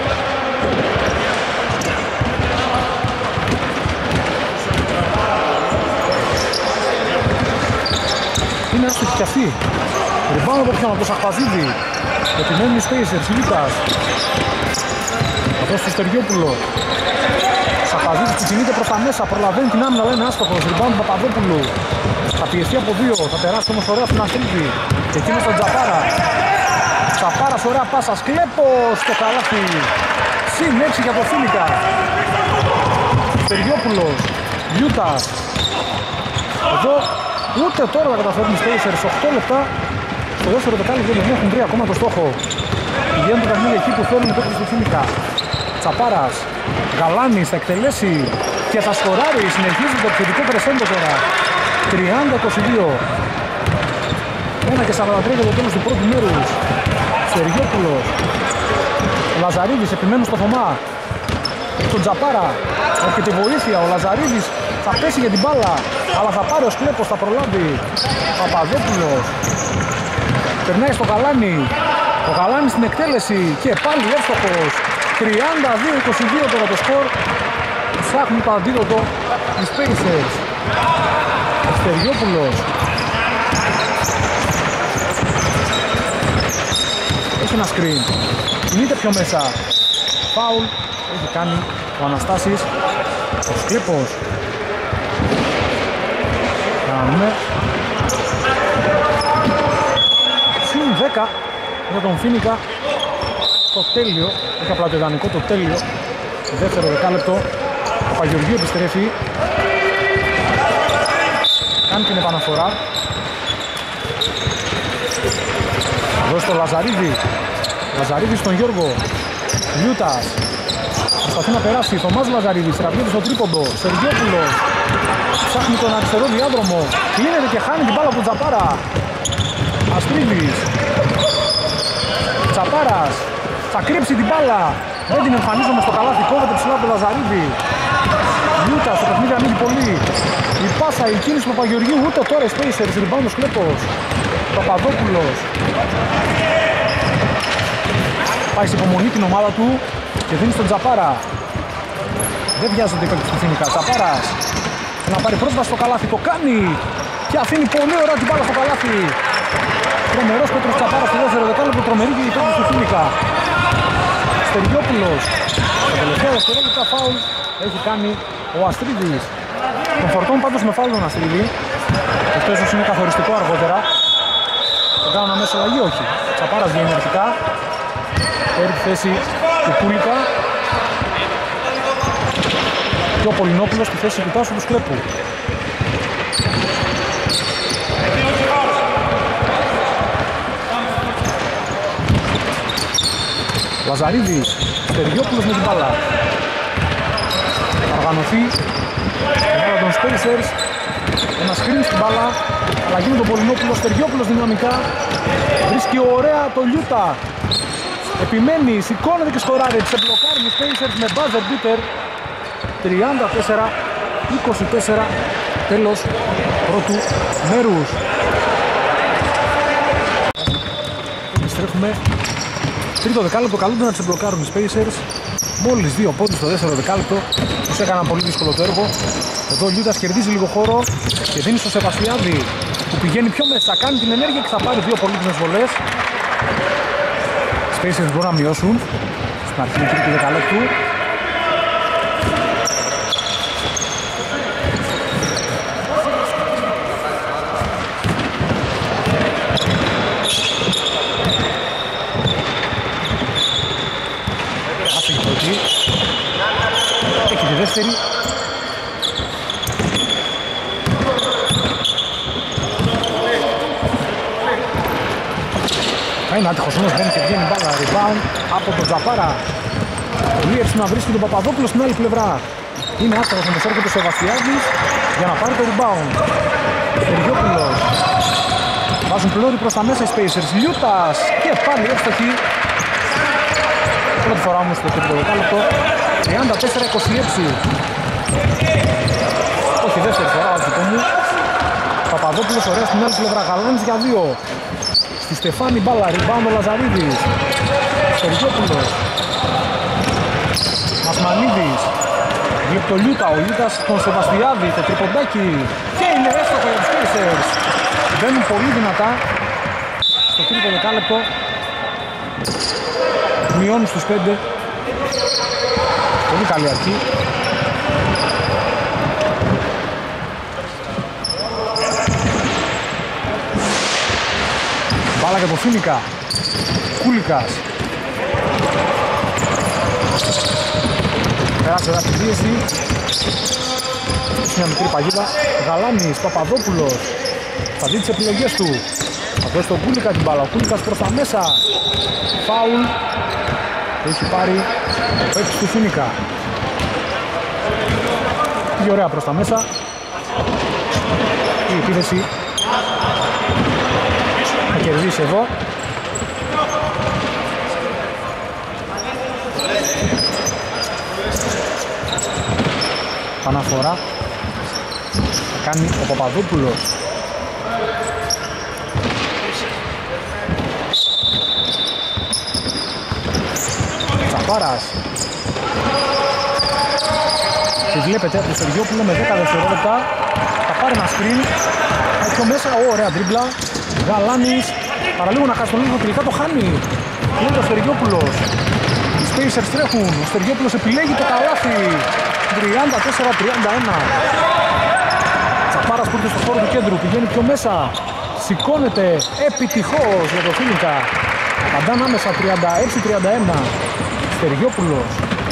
Είναι άστοχη κι αυτή. Ριμπάνω από ποιον, από το Σαχπαζίδη. Επιμένει οι Spacers, Λίκας. Αυτό στο Στεργιόπουλο. Σαχπαζίδης που κινείται προς τα μέσα, προλαβαίνει την άμυνα, λένε άστοχος. Ριμπάνω του Παπαδόπουλου. Θα πιεστεί από δύο, θα περάσει όμως ωραία στην Αστρίδη. Και εκείνος τον Τζαπάρα. Τζαπάρας, ωραία πάσα, Σκλέπος στο καλάθι. Συν έξι για το Φίνικα. Στεργιόπουλος, Λιούτας. Εδώ ούτε τώρα θα καταφέρουν οι Spacers, οκτώ λεπτά. Στο δεύτερο δεκάλεπτο δεν έχουν βρει ακόμα το στόχο. Πηγαίνουν το παιχνίδι εκεί που θέλουν οι παίκτες του Φίνικα. Τσαπάρας, Γαλάνης θα εκτελέσει και θα σκοράρει. Συνεχίζει το επιθετικό κρεσέντο τώρα. τριάντα είκοσι δύο. ένα και σαράντα τρία για το τέλος του πρώτου μέρους. Στεργιόπουλος. Ο Λαζαρίδης επιμένουν στο Θωμά. Τον Τζαπάρα. Έρχεται βοήθεια. Ο Λαζαρίδης θα πέσει για την μπάλα. Αλλά θα πάρει ο Σκλέπος, θα προλάβει. Παπαδόπουλος. Περνάει στο Γαλάνη. Ο Γαλάνης στην εκτέλεση. Και πάλι εύστοχος. τριάντα δύο είκοσι δύο τώρα το σκορ. Ψάχνουν το αντίδοτο οι Spacers. Στεργιόπουλος. Έχει ένα screen. Κινείται πιο μέσα. Φάουλ. Έχει κάνει ο Αναστάσης. Ο Σκλέπος. Κάνουμε. Συν δέκα για τον Φίνικα. Το τέλειο. Έχει απλά το ιδανικό, το τέλειο. Το δεύτερο δεκάλεπτο. Ο Παγιοργίου επιστρέφει. Κάνει την επαναφορά. Εδώ στο Λαζαρίδη. Λαζαρίδη στον Γιώργο. Λιούτας. Προσπαθεί να περάσει. Θωμάς Λαζαρίδης. Τραβιέται στο τρίποντο. Στεργιόπουλος. Ψάχνει τον αριστερό διάδρομο. Κλείνεται και χάνει την μπάλα από τον Τζαπάρα. Αστρίδης. Τζαπάρας. Θα κρύψει την μπάλα. Δεν την εμφανίζομαι στο καλάθι. Κόβεται ψηλά από τον Λαζαρίδη. Λιούτας. Το παιχνίδι ανοίγει πολύ. Η πάσα, η κίνηση του Παπαγεωργίου. Ούτε τώρα οι Spacers. Rebound ο Σκλέπος. Παπαδόπουλος. Πάει σε υπομονή την ομάδα του και δίνει στον Τζαπάρα. Δεν βιάζονται οι παίκτες του Φίνικα. Τζαπάρας να πάρει πρόσβαση στο καλάθι. Το κάνει και αφήνει πολύ ωραία την μπάλα στο καλάθι. Τρομερός Πέτρος Τζαπάρας στο δεύτερο δεκάλεπτο. Τρομερή και οι παίκτες του Φίνικα. Στεργιόπουλος. Το τελευταίο δευτερόλεπτα φάουλ έχει κάνει ο Αστρίδης. Τον φορτών πάντως με φάουλ τον Αστρίδη. Αυτό ίσως είναι καθοριστικό αργότερα. Τον κάνουν αμέσως αλλαγή, όχι. Τσαπάρας βγαίνει αρχικά. Παίρνει τη θέση του Κούλικα. Και ο Πολυνόπουλος στη θέση του Τάσου του Σκλέπου. Λαζαρίδης, Στεργιόπουλος με την μπάλα. Θα οργανωθεί η μπάλα των Spacers. Ένα screen στην μπάλα. Αλλαγή με τον Πολυνόπουλο. Στεργιόπουλος δυναμικά. Βρίσκει ωραία το Λιούτα. Επιμένει, σηκώνεται και σκοράρει. Ξεμπλοκάρει οι Spacers με buzzer beater. τριάντα τέσσερα είκοσι τέσσερα. Τέλος πρώτου μέρους. Επιστρέφουμε. Τρίτο δεκάλεπτο, καλούνται να ξεμπλοκάρουν οι Spacers. Μόλις δύο πόντους στο δεύτερο δεκάλεπτο. Τους έκαναν πολύ δύσκολο το έργο. Εδώ ο Λιούτας κερδίζει λίγο χώρο και δίνει στο Σεβαστιάδη που πηγαίνει πιο μέσα. Κάνει την ενέργεια και θα πάρει δύο πολύτιμες βολές. Οι Spacers μπορούν να μειώσουν στην αρχή του τρίτου δεκαλέπτου. δεύτερη. Θα είναι άτυχος όμως, μπαίνει και βγαίνει μπάλα, rebound από τον Τζαπάρα. Πολύ εύσημα βρίσκει τον Παπαδόπουλο στην άλλη πλευρά. Είναι άστοχος όμως, έρχεται ο Σεβαστιάδης για να πάρει το rebound. Στεργιόπουλος. Βάζουν πλώρη προς τα μέσα οι Spacers. Λιούτας και πάλι εύστοχη. Πρώτη φορά όμως στο τρίτο δεκάλεπτο. τριάντα τέσσερα είκοσι έξι. Όχι δεύτερη φορά, ας δικό μου. Παπαδόπουλος ωραία στην άλλη πλευρά. Γαλάνης για δύο. Στη Στεφάνη μπάλα, rebound ο Λαζαρίδης. Στεργιόπουλος. Μασμανίδης. Βλέπει το Λιούτα, ο Λιούτας τον Σεβαστιάδη, το τριποντάκι. Και είναι έστοχο για τους Pacers. Μπαίνουν πολύ δυνατά στο τρίτο δεκάλεπτο. Μειώνουν στους πέντε. Πολύ καλή αρχή. Μπάλα για το Φίνικα. Κούλικας. Πέρασε εδώ την πίεση. Μια μικρή παγίδα. Γαλάνης, Παπαδόπουλος. Θα δει τις επιλογές του. Θα δώσει τον Κούλικα την μπάλα. Ο Κούλικας προς τα μέσα. Φάουλ. Έχει πάρει ο παίκτης του Φίνικα. Πήγε ωραία προς τα μέσα. Η επίθεση θα κερδίσει εδώ. Παναφορά θα κάνει ο Παπαδόπουλος. Τσαπάρας. Και βλέπετε το Στεργιόπουλο με δέκα δευτερόλεπτα θα πάρει ένα screen. Θα πιο μέσα, ωραία τρίμπλα. Γαλάνης, παραλίγο να χάσει τον λίγο, τελικά το χάνει. Είναι ο Στεργιόπουλος. Οι Spacers τρέχουν, ο Στεργιόπουλος επιλέγει το καλάθι. τριάντα τέσσερα τριάντα ένα. Τσαπάρας που ήρθε στο χώρο του κέντρου, πηγαίνει πιο μέσα. Σηκώνεται επιτυχώς για το Φίνικα. Παντά άμεσα τριάντα έξι τριάντα ένα. Στεργιόπουλος.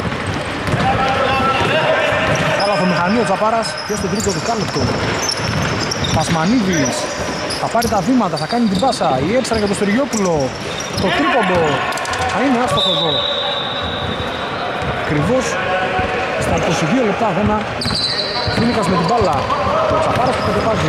Καλαθομηχανή ο Τσαπάρας και στο τρίτο δεκάλεπτο. Πασμανίδης θα πάρει τα βήματα, θα κάνει την πάσα. Η έξτρα για το Στεργιόπουλο. Το τρίποντο θα είναι άστοχο εδώ. Ακριβώς στα είκοσι δύο λεπτά αγώνα. Φίνικας με την μπάλα. Ο Τσαπάρας που κατεβάζει.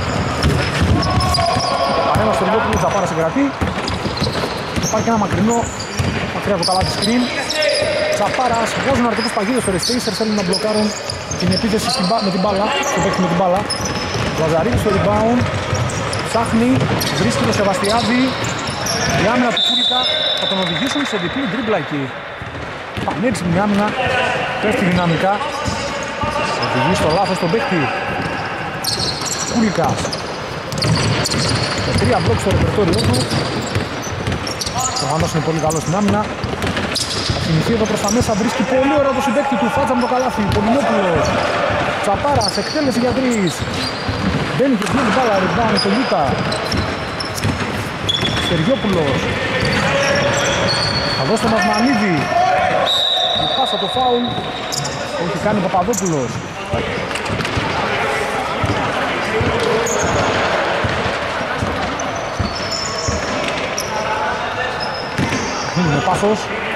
Παρέμβαση στο Στεργιόπουλο, ο Τσαπάρας συγκρατεί. Υπάρχει ένα μακρινό, μακριά από το καλάθι screen. Τσαπάρας, βγάζουν αρκετούς παγίδες στο Spacers, θέλουν να μπλοκάρουν την επίθεση με την μπάλα, το παίκτη με την μπάλα. Λαζαρίδης στο rebound, ψάχνει, βρίσκει το Σεβαστιάδη. Η άμυνα του Κούλικα θα τον οδηγήσουν σε διπλή τρίμπλα εκεί. Πανέξυπνη άμυνα, πέφτει δυναμικά. Οδηγεί στο λάθος τον παίκτη. Κούλικας. Με τρία μπλοκ στο ρεπερτόριό του. Ο Μάνος είναι πολύ καλός στην άμυνα. Θα κινηθεί εδώ προς τα μέσα, βρίσκει πολύ ωραίο το συμπαίκτη του. Φάτσα με το καλάθι, Πολυνόπουλος. Τσαπάρας, εκτέλεση για τρεις. Μπαίνει και βγαίνει μπάλα, rebound στο Λιούτα. Στεργιόπουλος. Θα δώσει το Μασμανίδη. Η πάσα το φάουλ. Το έχει κάνει ο Παπαδόπουλος. Είναι πάθος.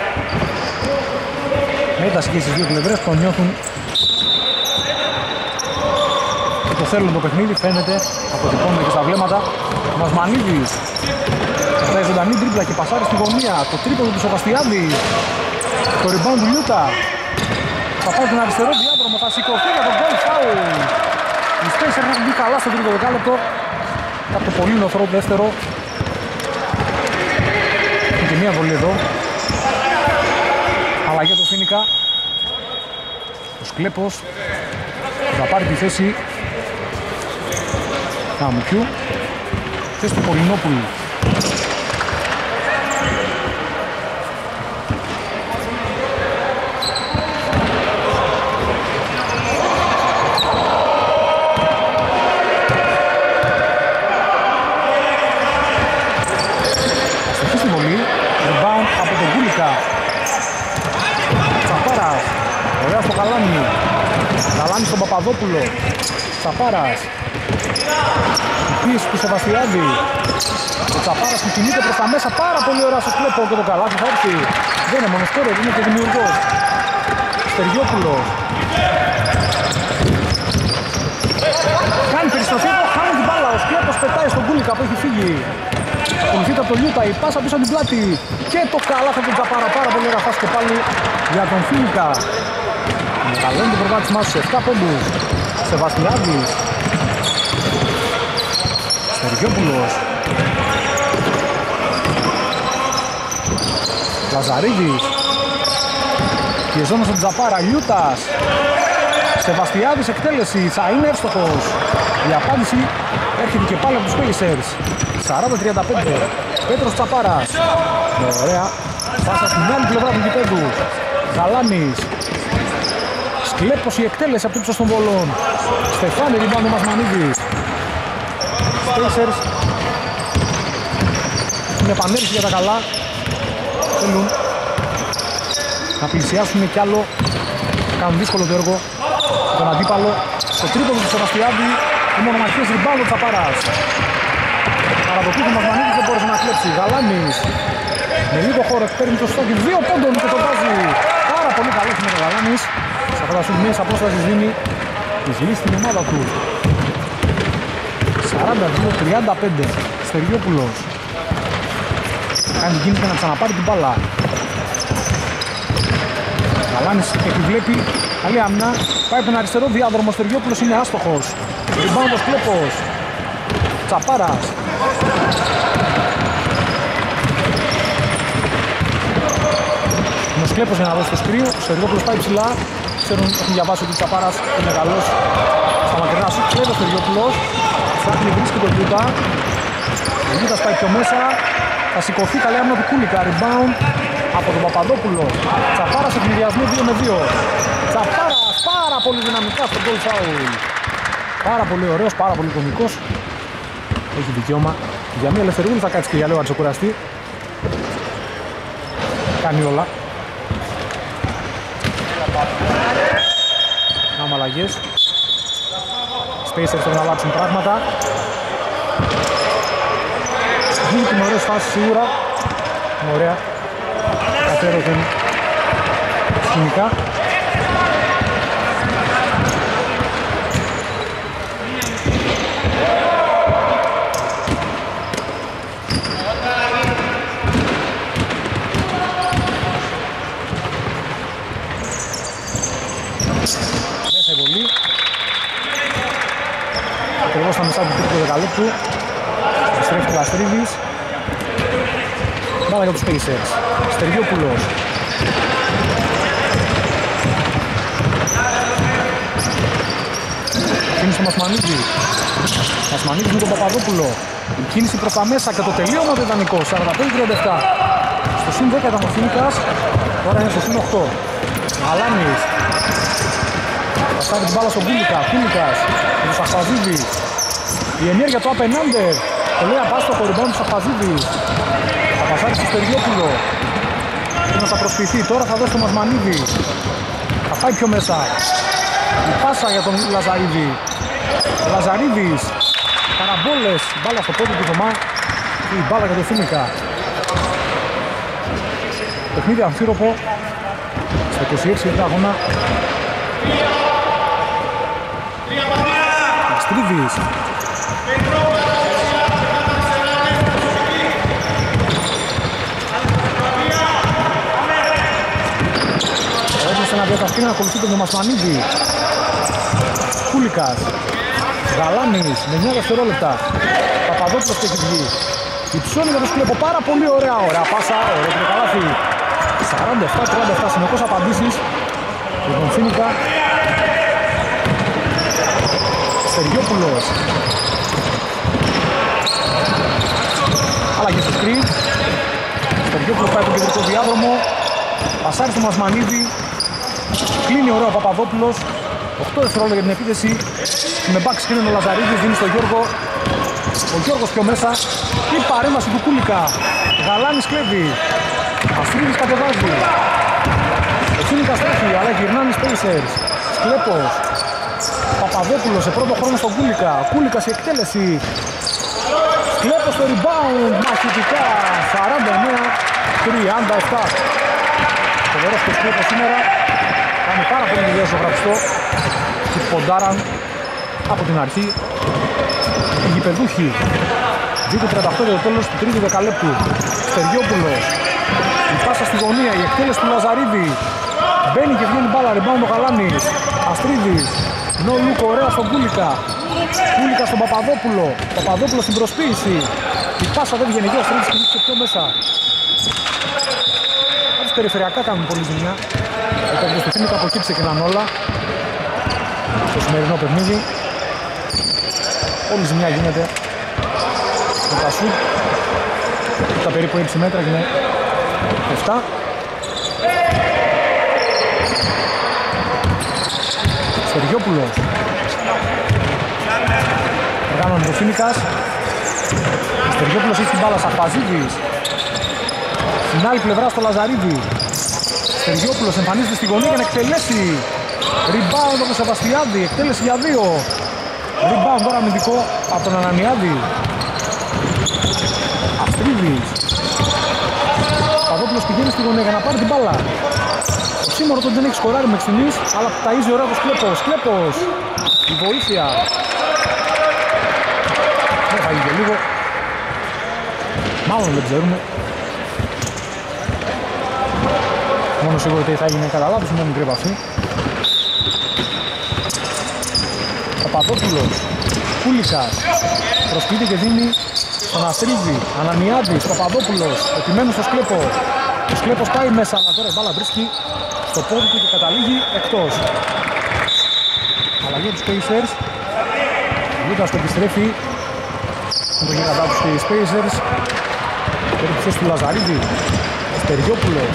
Ένταση και στις δύο πλευρές, το νιώθουν και το θέλουν το παιχνίδι, φαίνεται, αποτυπώνεται και στα βλέμματα. Ο Μασμανίδης κρατάει ζωντανή τρίπλα και πασάρει στη γωνία. Το τρίποντο του Σεβαστιάδη. Το rebound του Λιούτα. Θα πάει τον αριστερό διάδρομο, θα σηκωθεί για τον goal foul. Οι Spacers έχουν μπει καλά στο τρίτο δεκάλεπτο. Κάποιο πολύ νοθρό δεύτερο. Και μία βολή εδώ. Αλλαγή του Φίνικα. Ο Σκλέπος θα πάρει τη θέση Καμουκιού. Θέση του Πολυνόπουλου. Τσαπάρας, ωραία στο καλάμι. στον Παπαδόπουλο. Τσαπάρας. Πίσω του Σεβαστιάδη. Ο Τσαπάρας που κινείται προς τα μέσα. Πάρα πολύ ωραία στο κλέπο και το καλάθι θα έρθει. Δεν είναι μόνο σκόρερ, είναι και δημιουργός. Στεριόπουλος. Κάνει περιστροφή, χάνει την μπάλα. Ο Σκέπος πετάει στον Κούλικα που έχει φύγει. Ακολουθείται από το Λιούτα, η πάσα πίσω από την πλάτη. Και το καλάθι του Τσαπάρα. Πάρα πολύ ωραία φάση και πάλι για τον Φίλικα. Μεγαλώνει το προβάδισμά σου σε επτά πόντους. Σεβαστιάδης. Στεριόπουλος. Λαζαρίδης. Πιεζόμενος από τον Τζαπάρα. Λιούτας. Σεβαστιάδης εκτέλεση. Θα είναι εύστοχος. Η απάντηση έρχεται και πάλι από τους Pacers. σαράντα τριάντα πέντε. Πέτρος Τσαπάρας. Ωραία. Πάσα στην άλλη πλευρά του γηπέδου. Γαλάνης. Σκλέπος η εκτέλεση από το ύψος των βολών. Στεφάνη ριμπάουντ ο Μασμανίδης. Pacers είναι επανέλθει για τα καλά. Θέλουν να πλησιάσουν κι άλλο. Κάνουν δύσκολο το έργο. Τον αντίπαλο στο τρίποδο του Σεβαστιάδη. Οι μονομαχίες ριμπάουντ ο Τσαπάρας. Παραδοχή του Μασμανίδης δεν μπόρεσε να κλέψει. Γαλάνης με λίγο χώρο παίρνει το στόχι. Δύο πόντων και το βάζει. Πάρα πολύ καλό είναι ο Γαλάνης. Σε αυτά τα σου μέσα απόσταση δίνει τη ζωή στην ομάδα του. σαράντα δύο τριάντα πέντε. Στεριόπουλος. Κάνει κίνηση να ξαναπάρει την μπάλα. Γαλάνης επιβλέπει. Καλή άμυνα. Πάει από τον αριστερό διάδρομο. Στεριόπουλος είναι άστοχος. Rebound ο Σκλέπος. Τσαπάρας. Είναι ο Σκλέπος για να δώσει το σκρίο. Ο Στεριόπουλος πάει ψηλά. Ξέρουν, έχουν διαβάσει ότι ο Τσαπάρας είναι καλός στα μακρινά σου. Κλέβει ο Στεριόπουλος. Ψάχνει, βρίσκει τον Λιούτα. Ο Λιούτας πάει πιο μέσα. Θα σηκωθεί καλή άμυνα του Κούλικα. Rebound από τον Παπαδόπουλο. Τσαπάρας σε εκμυριασμό δύο με δύο. Τσαπάρας πάρα πολύ δυναμικά στο goal foul. Πάρα πολύ ωραίος, πάρα πολύ κωμικός. Έχει δικαίωμα. Για μία ελευθερούλη θα κάτσει και για λίγο να ξεκουραστεί. Κάνει όλα. Κάνουμε αλλαγές. Pacers θέλουν να αλλάξουν πράγματα. Βγήκε με ωραίες φάσεις σίγουρα. Ωραία. Κατέρωθεν σκηνικά. Μέσα η βολή. Ακριβώς στα μισά του τρίτου δεκαλέπτου. Στρέφει Κλαστρίδης. Μπάλα για τους Pacers. Στεριόπουλος. Κίνηση του Μασμανίδη. Μασμανίδης με τον Παπαδόπουλο. Η κίνηση προς τα μέσα και το τελείωμα του ιδανικό. σαράντα πέντε τριάντα επτά. Στο συν δέκα ήταν ο Φίνικας. Τώρα είναι στο συν οκτώ. Αλάνης. Πασάρει την μπάλα στον Κούλικα. Κούλικας. Με τον Σαφαζίδη. Η ενέργεια του Απενάντερ. Το λέει απάστοχο rebound του Σαφαζίδη. Θα πασάρει στο Στεριόπουλο. Εκείνος θα προσποιηθεί. Τώρα θα δώσει το Μασμανίδη. Θα πάει πιο μέσα. Η πάσα για τον Λαζαρίδη. Ο Λαζαρίδης. Καραμπόλες. Μπάλα στο πόδι του Θωμά. Και η μπάλα για τον Φίνικα. Παιχνίδι αμφίροπο. Στα είκοσι έξι λεπτά αγώνα. Αστρίδης. Έκλεισε να διατασκεί να ακολουθεί τον Μασμανίδη. Κούλικας. Γαλάνης με εννιά δευτερόλεπτα. Παπαδόπουλος και έχει βγει. Υψώνει για το Σκλέπο. Πάρα πολύ ωραία. Ωραία πάσα. Ωραία και καλάθι. σαράντα επτά τριάντα επτά συνεχώς απαντήσεις. Για τον Φίνικα. Στεριόπουλος. Άλλαγε στο σκριν. Στεριόπουλος πάει από τον κεντρικό διάδρομο. Πασάρει στο Μασμανίδη. Κλείνει ωραίο ο Παπαδόπουλος. οκτώ δευτερόλεπτα για την επίθεση. Με back screen ο Λαζαρίδης δίνει στον Γιώργο. Ο Γιώργος πιο μέσα. Η παρέμβαση του Κούλικα. Γαλάνης κλέβει. Αστρίδης κατεβάζει. Ο Φίνικας τρέχει, αλλά γυρνάνε οι Pacers. Σκλέπος. Παπαδόπουλος σε πρώτο χρόνο στον Κούλικα. Κούλικας η εκτέλεση. Κλέπος στο rebound. Μαχητικά. σαράντα εννέα τριάντα επτά. Φοβερός και Κλέπος σήμερα. Κάνει πάρα πολύ δουλειά στο γραφιστό. Και ποντάραν από την αρχή οι γηπεδούχοι. δύο τριάντα οκτώ για το τέλος του τρίτου δεκαλέπτου. Στεριόπουλος. Η πάσα στη γωνία. Η εκτέλεση του Λαζαρίδη. Μπαίνει και βγαίνει μπάλα. Rebound ο Γαλάνης. Αστρίδης. No look, ωραία στον Κούλικα. Κούλικα στον Παπαδόπουλο. Παπαδόπουλο στην προσποίηση. Η πάσα δεν βγαίνει και ο Αστρίδης κινήθηκε πιο μέσα. Άντως περιφερειακά κάνουν πολύ ζημιά. Όταν στο Φίνικα από εκεί ξεκινάνε όλα. Στο σημερινό παιχνίδι. Όλη ζημιά γίνεται. Με τα σουτ. Τα περίπου έξι μέτρα και εφτά. Στεριόπουλος. Οργάνωνε το Φίνικας. Στεριόπουλος έχει την μπάλα. Σαρπαζίδης. Στην άλλη πλευρά στο Λαζαρίδη. Στεριόπουλος εμφανίζεται στη γωνία για να εκτελέσει. Rebound από τον Σεβαστιάδη. Εκτέλεση για δύο. Rebound τώρα αμυντικό από τον Ανανιάδη. Αστρίδης. Παδόπουλος πηγαίνει στη γωνία για να πάρει την μπάλα. Ο Σίμωρωτον δεν έχει σκοράρει μέχρι στιγμής, αλλά ταΐζει ωραία το Κλέπος. Κλέπος. Η βοήθεια. Δεν φάγει και λίγο. Μάλλον δεν ξέρουμε. Μόνο σίγουρα ότι θα έγινε κατά λάθος μια μικρή επαφή. Παπαδόπουλος. Κούλικας. Προσποιείται και δίνει στον Αστρίδη. Ανανιάδης. Παπαδόπουλος. Επιμένουν στο Σκλέπο. Ο Σκλέπος πάει μέσα, αλλά τώρα η μπάλα βρίσκει στο πόδι του και καταλήγει εκτός. Αλλαγή τους Pacers. Λούκας το επιστρέφει. Με το γίγαντά τους και οι Pacers. Παίρνει τη θέση του Λαζαρίδη. Στεριόπουλος.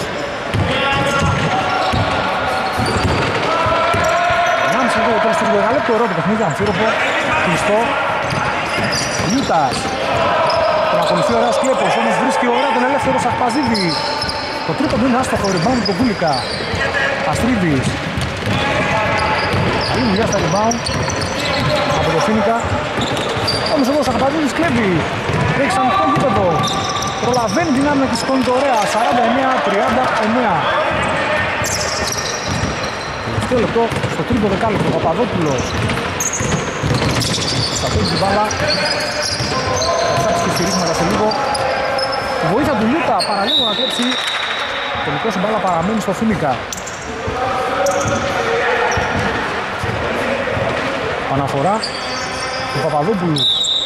ενάμιση λεπτό το τέλος του δεκαλέπτου. Ωραίο το παιχνίδι, αμφίροπο, κλειστό. Λούτας. Τον ακολουθεί ωραίος Κλέπος, όμως βρίσκει ωραία τον ελεύθερο Σαχπαζίδη. Το τρίτο είναι άστοχο, rebound του Κούλικα. Αστρίδης. Καλή δουλειά στα rebound από το Φίνικα. Όμως εδώ ο Σαχπαζίδης κλέβει. Έχει ανοιχτό γήπεδο. Προλαβαίνει την άμυνα και σηκώνει το ωραία. σαράντα εννέα τριάντα εννέα. Τελευταίο λεπτό στο τρίτο δεκάλεπτο. Παπαδόπουλος. Θα παίρνει την μπάλα. Θα ψάξει και στηρίγματα σε λίγο. Η βοήθεια του Λούτα παραλίγο να κλέψει. Τελικώς η μπάλα παραμένει στο Φίνικα. Αναφορά του Παπαδόπουλου.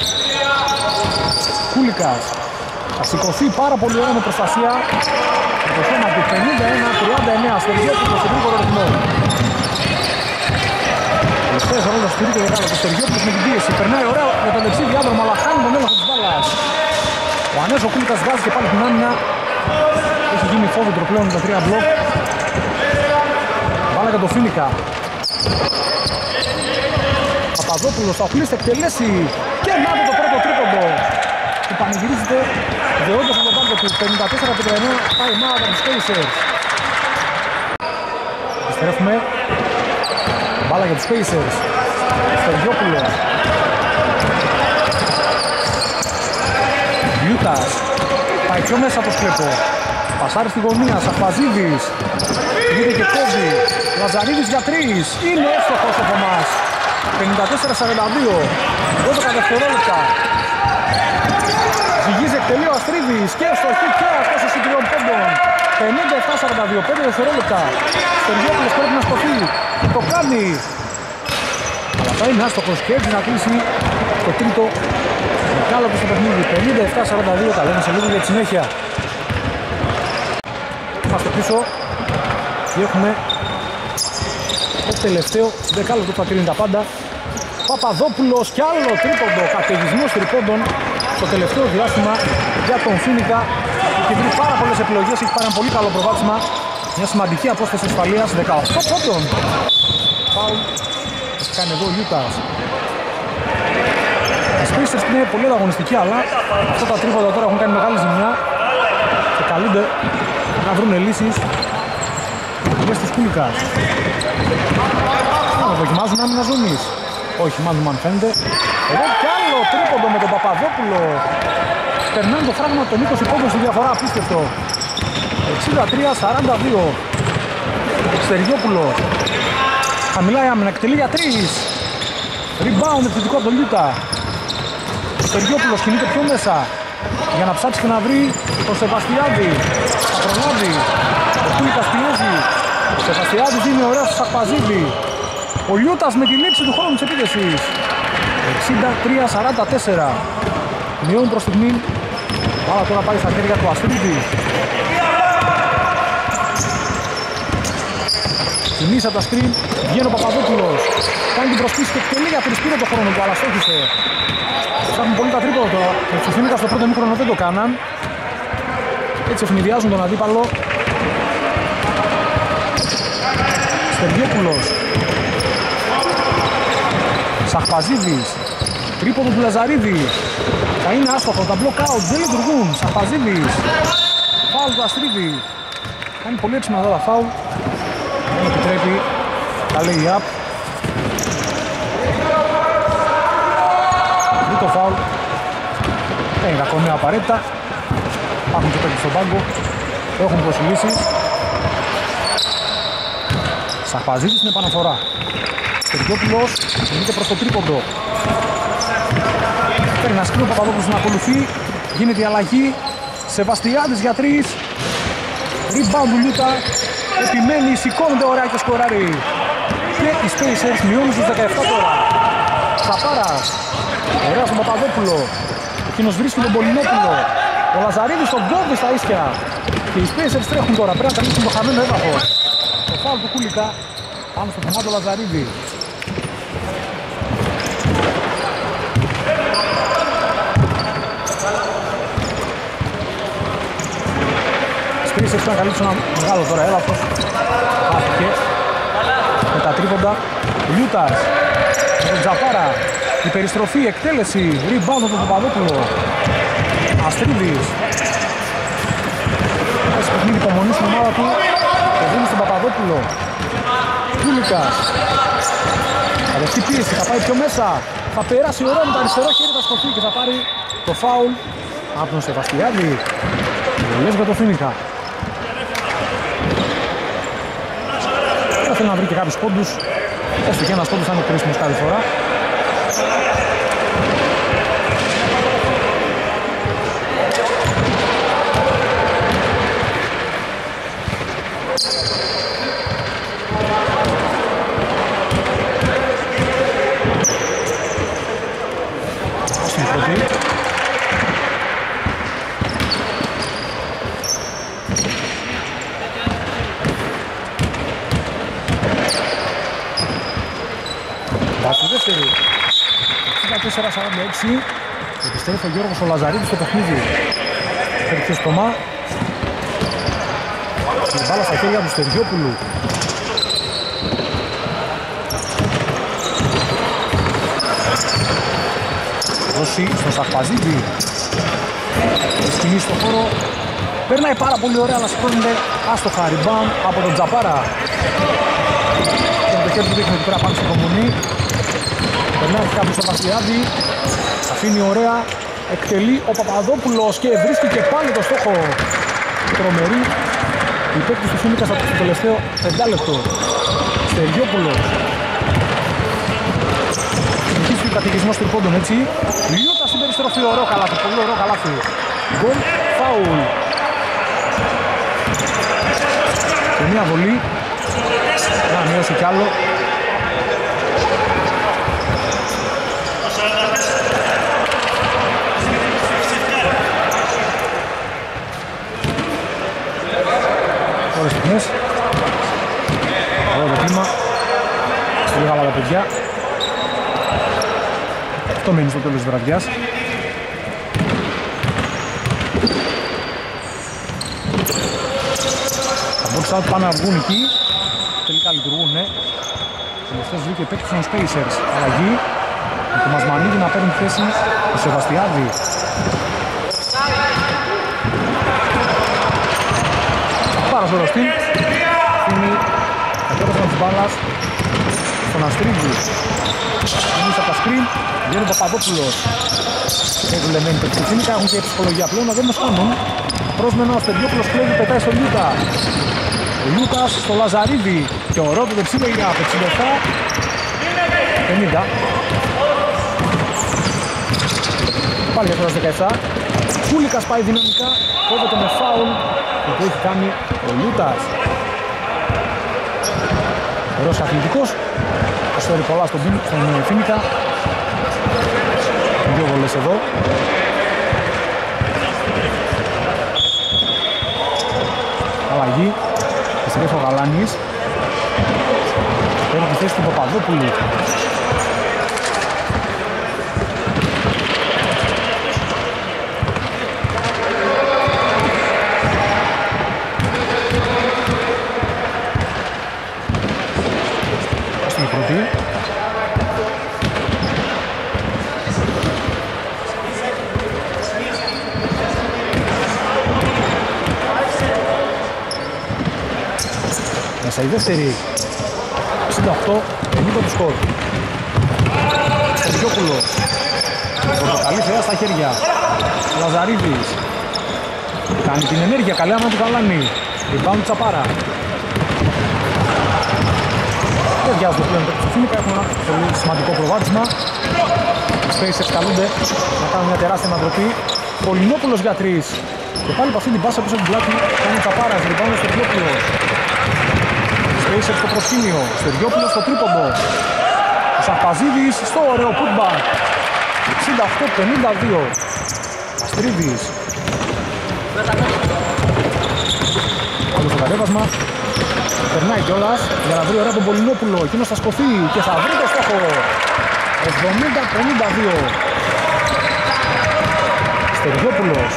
Κούλικας. Θα σηκωθεί πάρα πολύ ωραία με προστασία. Με το θέμα του πενήντα ένα τριάντα εννέα στο Στεργιόπουλο σε γρήγορο ρυθμό. Τελευταίες ώρες του τρίτου δεκάλεπτο. Το Στεργιόπουλος με την πίεση. Περνάει ωραία με το δεξί διάδρομο, αλλά χάνει τον έλεγχο της μπάλας. Ο Ανές ο Κούλικας βγάζει και πάλι την άμυνα. Έχει γίνει φόβητρο πλέον με τα τρία μπλοκ. Βάλα για το Φίνικα. Παπαδόπουλος θα κλείσει, εκτελέσει. Και να το πρώτο τρίποντο. Που πανηγυρίζεται δεόντας από τον πάγκο του. πενήντα τέσσερα πενήντα εννέα time out από τους Pacers. Επιστρέφουμε. Μπάλα για τους Pacers. Στεργιόπουλος. Λιούτας. Πάει πιο μέσα από το Σκλέπο. Πασάρει στη γωνία. Σαχπαζίδης. Γύρε και κόβει. Λαζαρίδης για τρεις. Είναι εύστοχος από εμάς. πενήντα τέσσερα σαράντα δύο. δώδεκα δευτερόλεπτα. Ζυγίζει εκτελεί ο Αστρίδης και στο χ και αυτός ο τριών πόντων. πενήντα επτά σαράντα δύο. πέντε δευτερόλεπτα. Στεργιόπουλος πρέπει να σκοθεί. Το κάνει. Αλλά θα είναι άστοχος και έτσι να κλείσει το τρίτο δεκάλεπτο στο παιχνίδι. πενήντα επτά σαράντα δύο. Τα λέμε σε λίγο για τη συνέχεια. Είμαστε πίσω και έχουμε το τελευταίο δεκάλεπτο που θα κρίνει τα πάντα. Παπαδόπουλος και άλλο τρίποντο, καταιγισμός τριπώντων στο τελευταίο διάστημα για τον Φίνικα. Έχει βρει πάρα πολλές επιλογές, έχει πάρει ένα πολύ καλό προβάδισμα. Μια σημαντική απόσταση ασφαλείας, δεκαοκτώ πόντων. Φάουλ, έχει κάνει εδώ ο Λιούτας. Οι Pacers είναι πολύ ανταγωνιστικοί, αλλά αυτά τα τρίποντα τώρα έχουν κάνει μεγάλη ζημιά και καλούνται να βρουν λύσεις για στους Κούλικας. Ο δοκιμάζουν άμυνα ζώνης. Όχι, man to man φαίνεται. Εδώ κι άλλο τρίποντο με τον Παπαδόπουλο. Περνάνε το φράγμα των είκοσι πόντων στη διαφορά, απίστευτο. εξήντα τρία σαράντα δύο. Στεριόπουλος. Χαμηλά η άμυνα, εκτελεί για τρεις. Rebound επιθετικό από τον Λιούτα. Στεριόπουλος κινείται πιο μέσα για να ψάξει και να βρει τον Σεβαστιάδη. Θα προλάβει. Ο Κούλικας πιέζει. Ο Σεβαστιάδης δίνει ωραία στο Σακπαζίδη. Ο Λιούτας με τη λήξη του χρόνου της επίθεσης. εξήντα τρία σαράντα τέσσερα. Μειώνει προς στιγμή. Μπάλα τώρα πάει στα χέρια του Αστρίδη. Κινήσει από τα σκριν. Βγαίνει ο Παπαδόπουλος. Κάνει την προσπίση και εκτελεί για τρεις, πήρε το χρόνο του, αλλά στόχισε. Ψάχνουν πολύ τα τρίποδα τώρα. Οι Φινίκα στο πρώτο μήχρονο δεν το κάναν. Έτσι ευνηδιάζουν τον αντίπαλο. Στεριόπουλος. Σαχπαζίδης. Τρίποδο του Λαζαρίδη. Θα είναι άστοχο, τα block out δεν λειτουργούν. Σαχπαζίδης. Φάουλ του Αστρίδη. Κάνει πολύ έξιμα εδώ τα φάουλ. Δεν επιτρέπει. Τα λέει up. Το φάουλ δεν είναι ακόμη απαραίτητα. Υπάρχουν και παίκτες στον πάγκο. Έχουν προσιλήσεις. Σαχπαζίδης στην επαναφορά. Στεριόπουλος κινείται προς το τρίποντο. Παίρνει ένα σκρίνο, ο Παπαδόπουλος να ακολουθεί. Γίνεται η αλλαγή. Σεβαστιάδης για τρεις. Rebound του Λούτα. Επιμένει, σηκώνεται ωραία και σκοράρει. Και οι Spacers μειώνουν στους δεκαεπτά τώρα. Σαπάρας. Ωραία στον Παπαδόπουλο. Εκείνος βρίσκει τον Πολυνόπουλο. Ο Λαζαρίδης τον κόβει στα ίσια. Και οι Spacers τρέχουν τώρα. Πρέπει να καλύψουν το χαμένο έδαφος. Το φάουλ του Κούλικα πάνω στο θεμάτο Λαζαρίδη. Οι Spacers πρέπει να καλύψουν ένα μεγάλο τώρα έδαφος. Χάθηκε. Με τα τρίποντα. Λιούτας. Με τον Τζαπάρα. Η περιστροφή, εκτέλεση, rebound από τον Παπαδόπουλο. Αστρίδης. Έχει παιχνίδι υπομονή στην ομάδα του. Το δίνει στον Παπαδόπουλο. Κούλικας. Θα δεχτεί πίεση, θα πάει πιο μέσα. Θα περάσει ωραία με το αριστερό χέρι, θα σκοτεί και θα πάρει το φάουλ από τον Σεβαστιάδη. Βολεύει για το Φίνικα. Δεν θέλει να βρει και κάποιους πόντους. Έστω και ένας πόντος θα είναι κρίσιμος κάθε φορά. εξήντα τέσσερα σαράντα έξι. Επιστρέφει ο Γιώργος ο Λαζαρίδης στο παιχνίδι. Φέρει πιο στομά. Η μπάλα στα χέρια του Στεριόπουλου. Δώσει στον Σαχπαζίδη. Σκηνή στο χώρο. Περνάει πάρα πολύ ωραία, αλλά σηκώνεται άστοχα. Rebound από τον Τζαπάρα. Και με το χέρι του δείχνει ότι πρέπει να πάμε στην κομμουνή. Περνάει κάποιος στο Βασιλιάδη. Αφήνει ωραία. Εκτελεί ο Παπαδόπουλος και βρίσκει και πάλι το στόχο. Τρομερή. Η παίκτης του Φίνικα στο τελευταίο πεντάλεπτο. Στεριόπουλος. Συνεχίζει ο κατηγισμός του πόντων, έτσι. Λιούτα στην περιστροφή, ωραίο καλάθι, πολύ ωραίο καλάθι. Γκολ, φάουλ. Και μια βολή. Να μειώσει κι άλλο. Ωραίες στιγμές. Ωραίο το κλίμα. Πολύ καλά τα παιδιά. Αυτό μένει στο τέλος της βραδιάς. Τα box out πάνε να βγουν εκεί. Τελικά λειτουργούν, ναι. Τελευταίες δύο και παίκτησαν οι Spacers. Αλλαγή. Με το Μασμανίδη να παίρνει θέση ο Σεβαστιάδη. Πάρα στο Ροστίν. Αφήνει κατέρασμα της μπάλας στον Αστρίδη. Εμείς από τα screen, βγαίνει ο Παπαδόπουλος. Και του λεμένει το Ξυφίνικα, έχουν και ψυχολογία πλέον, να δεν μας κάνουν. Πρόσμενο ο Στεριόπουλος κλέβει, πετάει στον Λιούκα. Ο Λιούκας στο Λαζαρίδη. Και ο Ρότο δεξίδο για εξήντα επτά πενήντα. Πάλι για τώρα δεκαεπτά. Κούλικας πάει δυναμικά, κόβεται με φάουλ που το έχει κάνει ο Λιούτας. Ωραίος αθλητικός, προσφέρει πολλά στον, στον Φίνικα. Δύο βολές εδώ. Αλλαγή, επιστρέφει ο Γαλάνης. Παίρνει τη θέση του Παπαδόπουλου. Στην πρώτη. Μέσα η δεύτερη. εξήντα οκτώ πενήντα του σκορ. Στεριόπουλος. Πορτοκαλί θεά στα χέρια. Λαζαρίδης. Κάνει την ενέργεια, καλή άμα του Καλάνη. Rebound Τσαπάρα. Δεν βιάζονται πλέον το Ξυφίνικα, έχουν ένα πολύ σημαντικό προβάδισμα. Οι Spacers καλούνται να κάνουν μια τεράστια ανατροπή. Πολυνόπουλος για τρεις. Και πάλι από αυτή την πάσα πίσω την πλάτη κάνει Τσαπάρας. Rebound στο Στεριόπουλος. Spacers στο προσκήνιο. Στεριόπουλος στο τρίποντο. Ο Σαχπαζίδης στο ωραίο putback. εξήντα οκτώ πενήντα δύο. Αστρίδης. Άλλο στο κατέβασμα. Περνάει κιόλας για να βρει ωραία τον Πολυνόπουλο. Εκείνος θα σκοθεί και θα βρει το στόχο. εβδομήντα πενήντα δύο. Στεριόπουλος.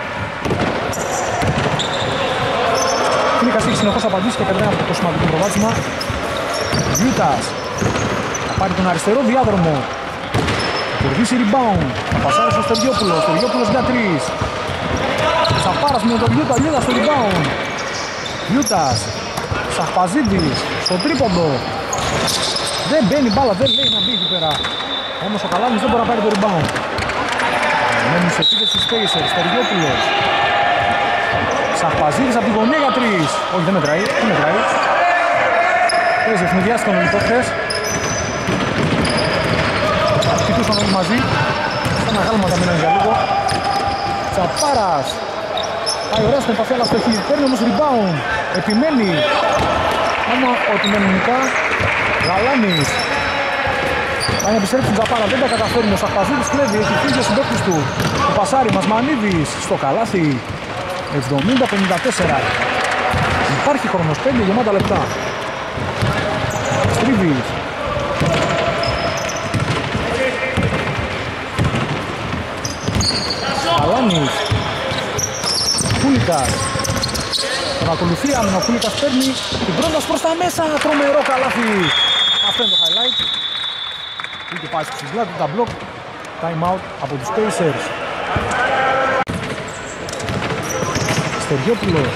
Φίνικας έχει συνεχώς απαντήσει και περνάει από το σημαντικό προβάδισμα. Λιούτας θα πάρει τον αριστερό διάδρομο. Θα κερδίσει rebound. Θα πασάρει στο Στεριόπουλο. Στεριόπουλος για τρεις. Τσαπάρας με τον Λιούτα. Λιούτας στο rebound. Λιούτας. Σαχπαζίδης στο τρίποντο. Δεν μπαίνει μπάλα, δεν λέει να μπει εκεί πέρα. Όμως ο Καλάνης δεν μπορεί να πάρει το rebound. Μένει σε επίθεση Spacers. Στεριόπουλος. Σαχπαζίδης από τη γωνία για τρεις. Όχι, δεν μετράει, δεν μετράει. Παίζει ευνηδιάστηκαν όλοι τότε. Κοιτούσαν όλοι μαζί. Σαν αγάλματα μείναν για λίγο. Τσαπάρας. Πάει ωραία στην επαφή αλλά στοχή. Παίρνει όμως rebound. Επιμένει. Άμα ότι μένει νικά. Γαλάνης. Πάει να επιστρέψει την Τσαπάρα. Δεν τα καταφέρνει. Ο Σαχπαζίδης κλέβει. Έχει φύγει ο συμπαίκτης του. Ο Πασάρι Μασμανίδης στο καλάθι. εβδομήντα πενήντα τέσσερα. Υπάρχει χρόνος, πέντε γεμάτα λεπτά. Στρίβης. Αλάνης. Κούλικας. Τον ακολουθεί άμυνα, ο Κούλικας παίρνει την πρόταση προς τα μέσα. Τρομερό καλάθι. Αυτό είναι το highlight. Ούτε πάει στην πλάτη, τα μπλοκ. Time out από τους Pacers. Στεριόπουλος.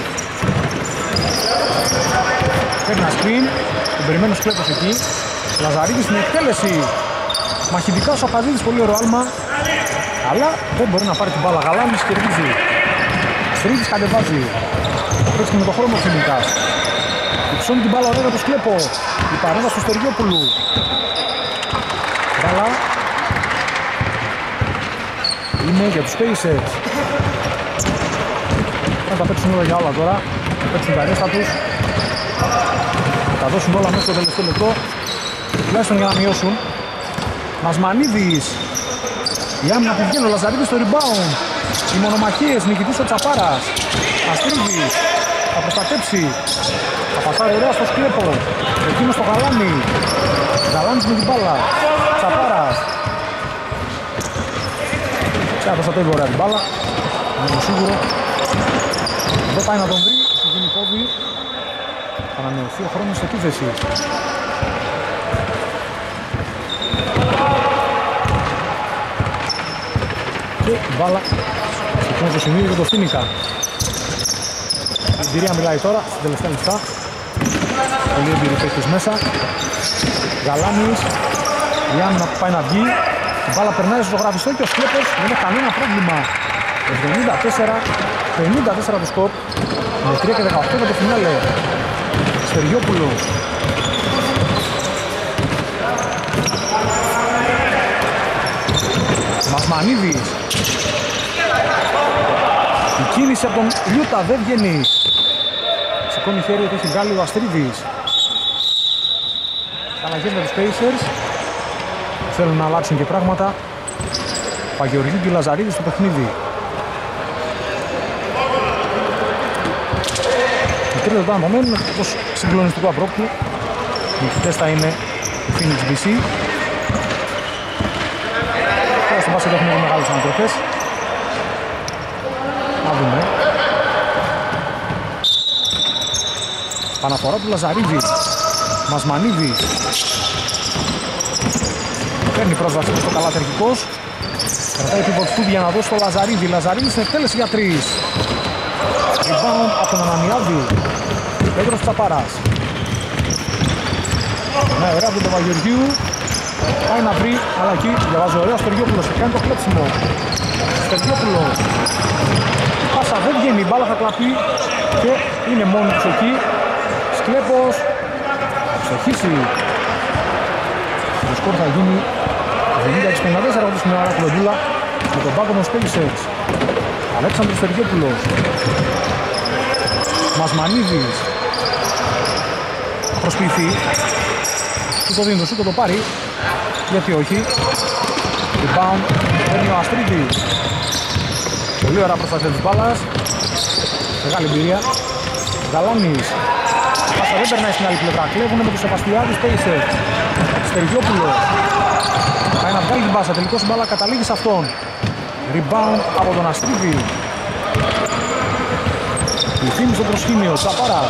Παίρνει ένα screen, τον περιμένει ο Σκλέπος εκεί. Λαζαρίδης στην εκτέλεση. Μαχητικά ο Σαχπαζίδης, πολύ ωραίο άλμα. Αλλά δεν μπορεί να πάρει την μπάλα. Γαλάνης κερδίζει. Στρίτης κατεβάζει. Παίξει με το χρόνο ο Φινικάς. Υψώνει την μπάλα ωραία για το Σκλέπο. Η παρέμβαση του Στεριόπουλου. Μπάλα. Είναι για τους Pacers. Θα τα παίξουν όλα για όλα τώρα. Θα παίξουν τα ρέστα τους. Θα τα δώσουν όλα μέσα στο τελευταίο λεπτό. Τουλάχιστον για να μειώσουν. Μασμανίδης. Η άμυνα που βγαίνει, ο Λαζαρίδης στο rebound. Οι μονομαχίες, νικητής ο Τσαπάρας. Αστρίδης. Θα προστατέψει. Θα πασάρει ωραία στο Σκλέπο. Εκείνος στο Γαλάνη. Γαλάνης με την μπάλα. Τσαπάρας. Θα προστατεύει ωραία την μπάλα. Είναι σίγουρο. Εδώ πάει να τον βρει, έχει γίνει πόδι. Θα ανανεωθεί ο χρόνος σε επίθεση. Και η μπάλα στο κόμμα το σημείο για το Φίνικα. Η εμπειρία μιλάει τώρα, στην τελευταία λεπτά. Πολύ εμπειροί παίκτες μέσα. Γαλάνης, Γιάννα που πάει να βγει. Η μπάλα περνάει στο ζωγραφιστό και ο Σκλέπος δεν έχει κανένα πρόβλημα. εβδομήντα τέσσερα πενήντα τέσσερα το σκορ. Με τρία και δεκαοκτώ για το φινάλε. Στεργιόπουλος. Μασμανίδης. Η κίνηση από τον Λιούτα δεν βγαίνει. Σηκώνει χέρι ότι έχει βγάλει ο Αστρίδης. Αλλαγές με τους Pacers. Θέλουν να αλλάξουν και πράγματα. Παγεωργίου και Λαζαρίδη στο παιχνίδι. Οι τρία λεπτά απομένουν όπως συγκλονιστικό απρόπτου. Οι νικητές θα είναι η Phoenix μπι σι. Τώρα στο μπάσκετ έχουμε μεγάλες ανατροφές. Να δούμε. Παναφορά του Λαζαρίδη. Μασμανίδη. Παίρνει πρόσβαση στο καλάθι αρχικός. Κρατάει pivot foot για να δώσει στο Λαζαρίδη. Λαζαρίδη στην εκτέλεση για τρεις. Rebound από τον Ανανιάδη. Πέτρος Τσαπάρας. Ναι, ωραία από τον Παπαγεωργίου. Πάει να βρει, αλλά εκεί διαβάζει ωραία ο Στεργιόπουλος και κάνει το κλέψιμο. Στεργιόπουλος. Η πάσα δεν βγαίνει, η μπάλα θα κλαπεί και είναι μόνοι τους εκεί. Σκλέπος. Ξεχύσει. Το σκορ θα γίνει εβδομήντα έξι πενήντα τέσσερα όπως είναι ο Άρα Κλοντούλα με τον πάγκο των Pacers. Αλέξανδρος Στεργιόπουλος. Μασμανίδης. Θα προσποιηθεί. Σου το δίνει το σου το πάρει. Γιατί όχι. Rebound. Παίρνει ο Αστρίδης. Πολύ ωραία προστασία της μπάλας. Μεγάλη εμπειρία. Γαλάνης. Πάσα δεν περνάει στην άλλη πλευρά. Κλέβουνε με τους Σεβαστιάδης Pacers. Στεργιόπουλος. Πάει να βγάλει την μπάσα. Τελικώς η μπάλα καταλήγει σε αυτόν. Rebound από τον Αστρίδη. Πληθύνει στο προσκήνιο. Τσαπάρας.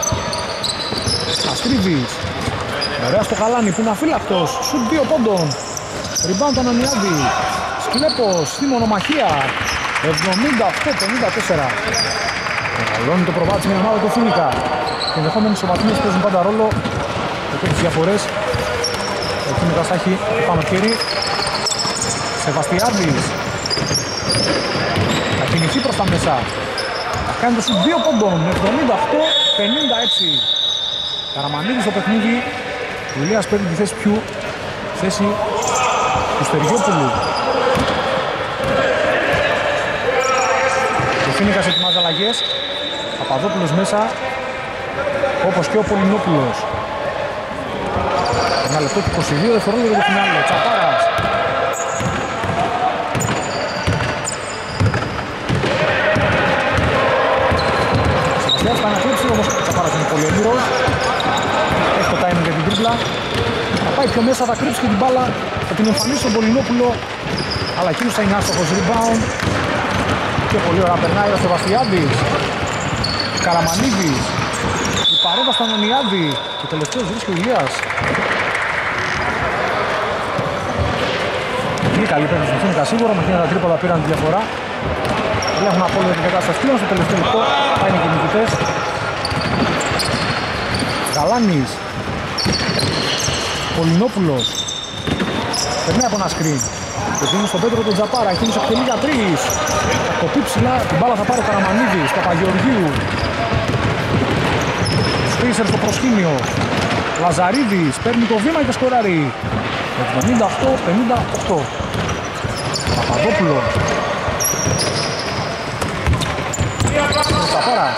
Αστρίδης. Ωραία στο Γαλάνη που είναι αφύλακτος. Σουτ δύο πόντων. Rebound τον Ανιάδη. Σκλέπος στη μονομαχία. εβδομήντα οκτώ πενήντα τέσσερα. Μεγαλώνει το προβάτσι με ομάδα του Φούνικα. Οι ενδεχόμενες ισοβαθμίες παίζουν πάντα ρόλο. Και τέτοιες διαφορές. Εκεί μετά θα έχει πάνω χέρι. Σεβαστιάδης. Θα κινηθεί προς τα μέσα. Θα κάνει το σουτ δύο πόντων. εβδομήντα οκτώ πενήντα έξι. Καραμανίδης στο παιχνίδι. Ο Ηλίας παίρνει τη θέση ποιου. Θέση του Στεργιόπουλου. Ο Φίνικας ετοιμάζει αλλαγές. Παπαδόπουλος μέσα. Όπως και ο Πολυνόπουλος. Ένα λεπτό και είκοσι δύο δευτερόλεπτα για το φινάλε. Τσαπάρας. Σεβαστιάς πάει να κλείψει, όμως ο Τσαπάρας είναι πολύ έμπειρος. Έχει το timing για την τρίπλα. Θα πάει πιο μέσα, θα κρύψει και την μπάλα. Θα την εμφανίσει τον Πολυνόπουλο. Αλλά εκείνος θα είναι άστοχος. Rebound. Και πολύ ωραία περνάει ο Σεβαστιάδης. Καραμανίδης. Η παρέμβαση στον Ανιάδη. Και τελευταίος βρίσκει ο Ηλίας. Πολύ καλή παίρνει στην Φίνικα σίγουρα. Με εκείνα τα τρίποδα πήραν τη διαφορά. Δεν έχουν απόλυτα την κατάσταση πλέον. Στο τελευταίο λεπτό θα είναι και οι νικητές. Γαλάνης. Πολυνόπουλος. Περνάει από ένα screen. Και δίνει στον Πέτρο τον Τζαπάρα. Εκείνος εκτελεί για τρεις. Θα κοπεί ψηλά. Την μπάλα θα πάρει ο Καραμανίδης. Παπαγεωργίου. Σπίσερ στο προσκήνιο. Λαζαρίδης. Παίρνει το βήμα και σκοράρει. εβδομήντα οκτώ πενήντα οκτώ. Παπαδόπουλο. Τζαπάρας.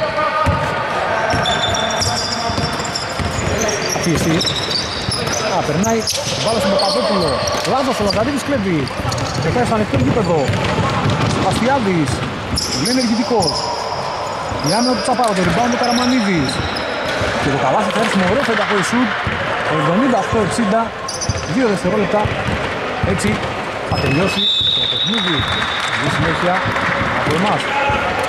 Θα πιεστεί. Α, περνάει. Μπάλα στον Παπαδόπουλο. Λάθος, ο Λαζαρίδης κλέβει. Και πάει στο ανοιχτό γήπεδο. Παστιάδης. Πολύ ενεργητικός. Η άμυνα του Τσαπάρα, το rebound του Καραμανίδης. Και το καλάθι θα έρθει με ωραίο φενταχώη σουτ. εβδομήντα οκτώ εξήντα. Δύο δευτερόλεπτα. Έτσι θα τελειώσει το παιχνίδι. Καλή συνέχεια από εμάς.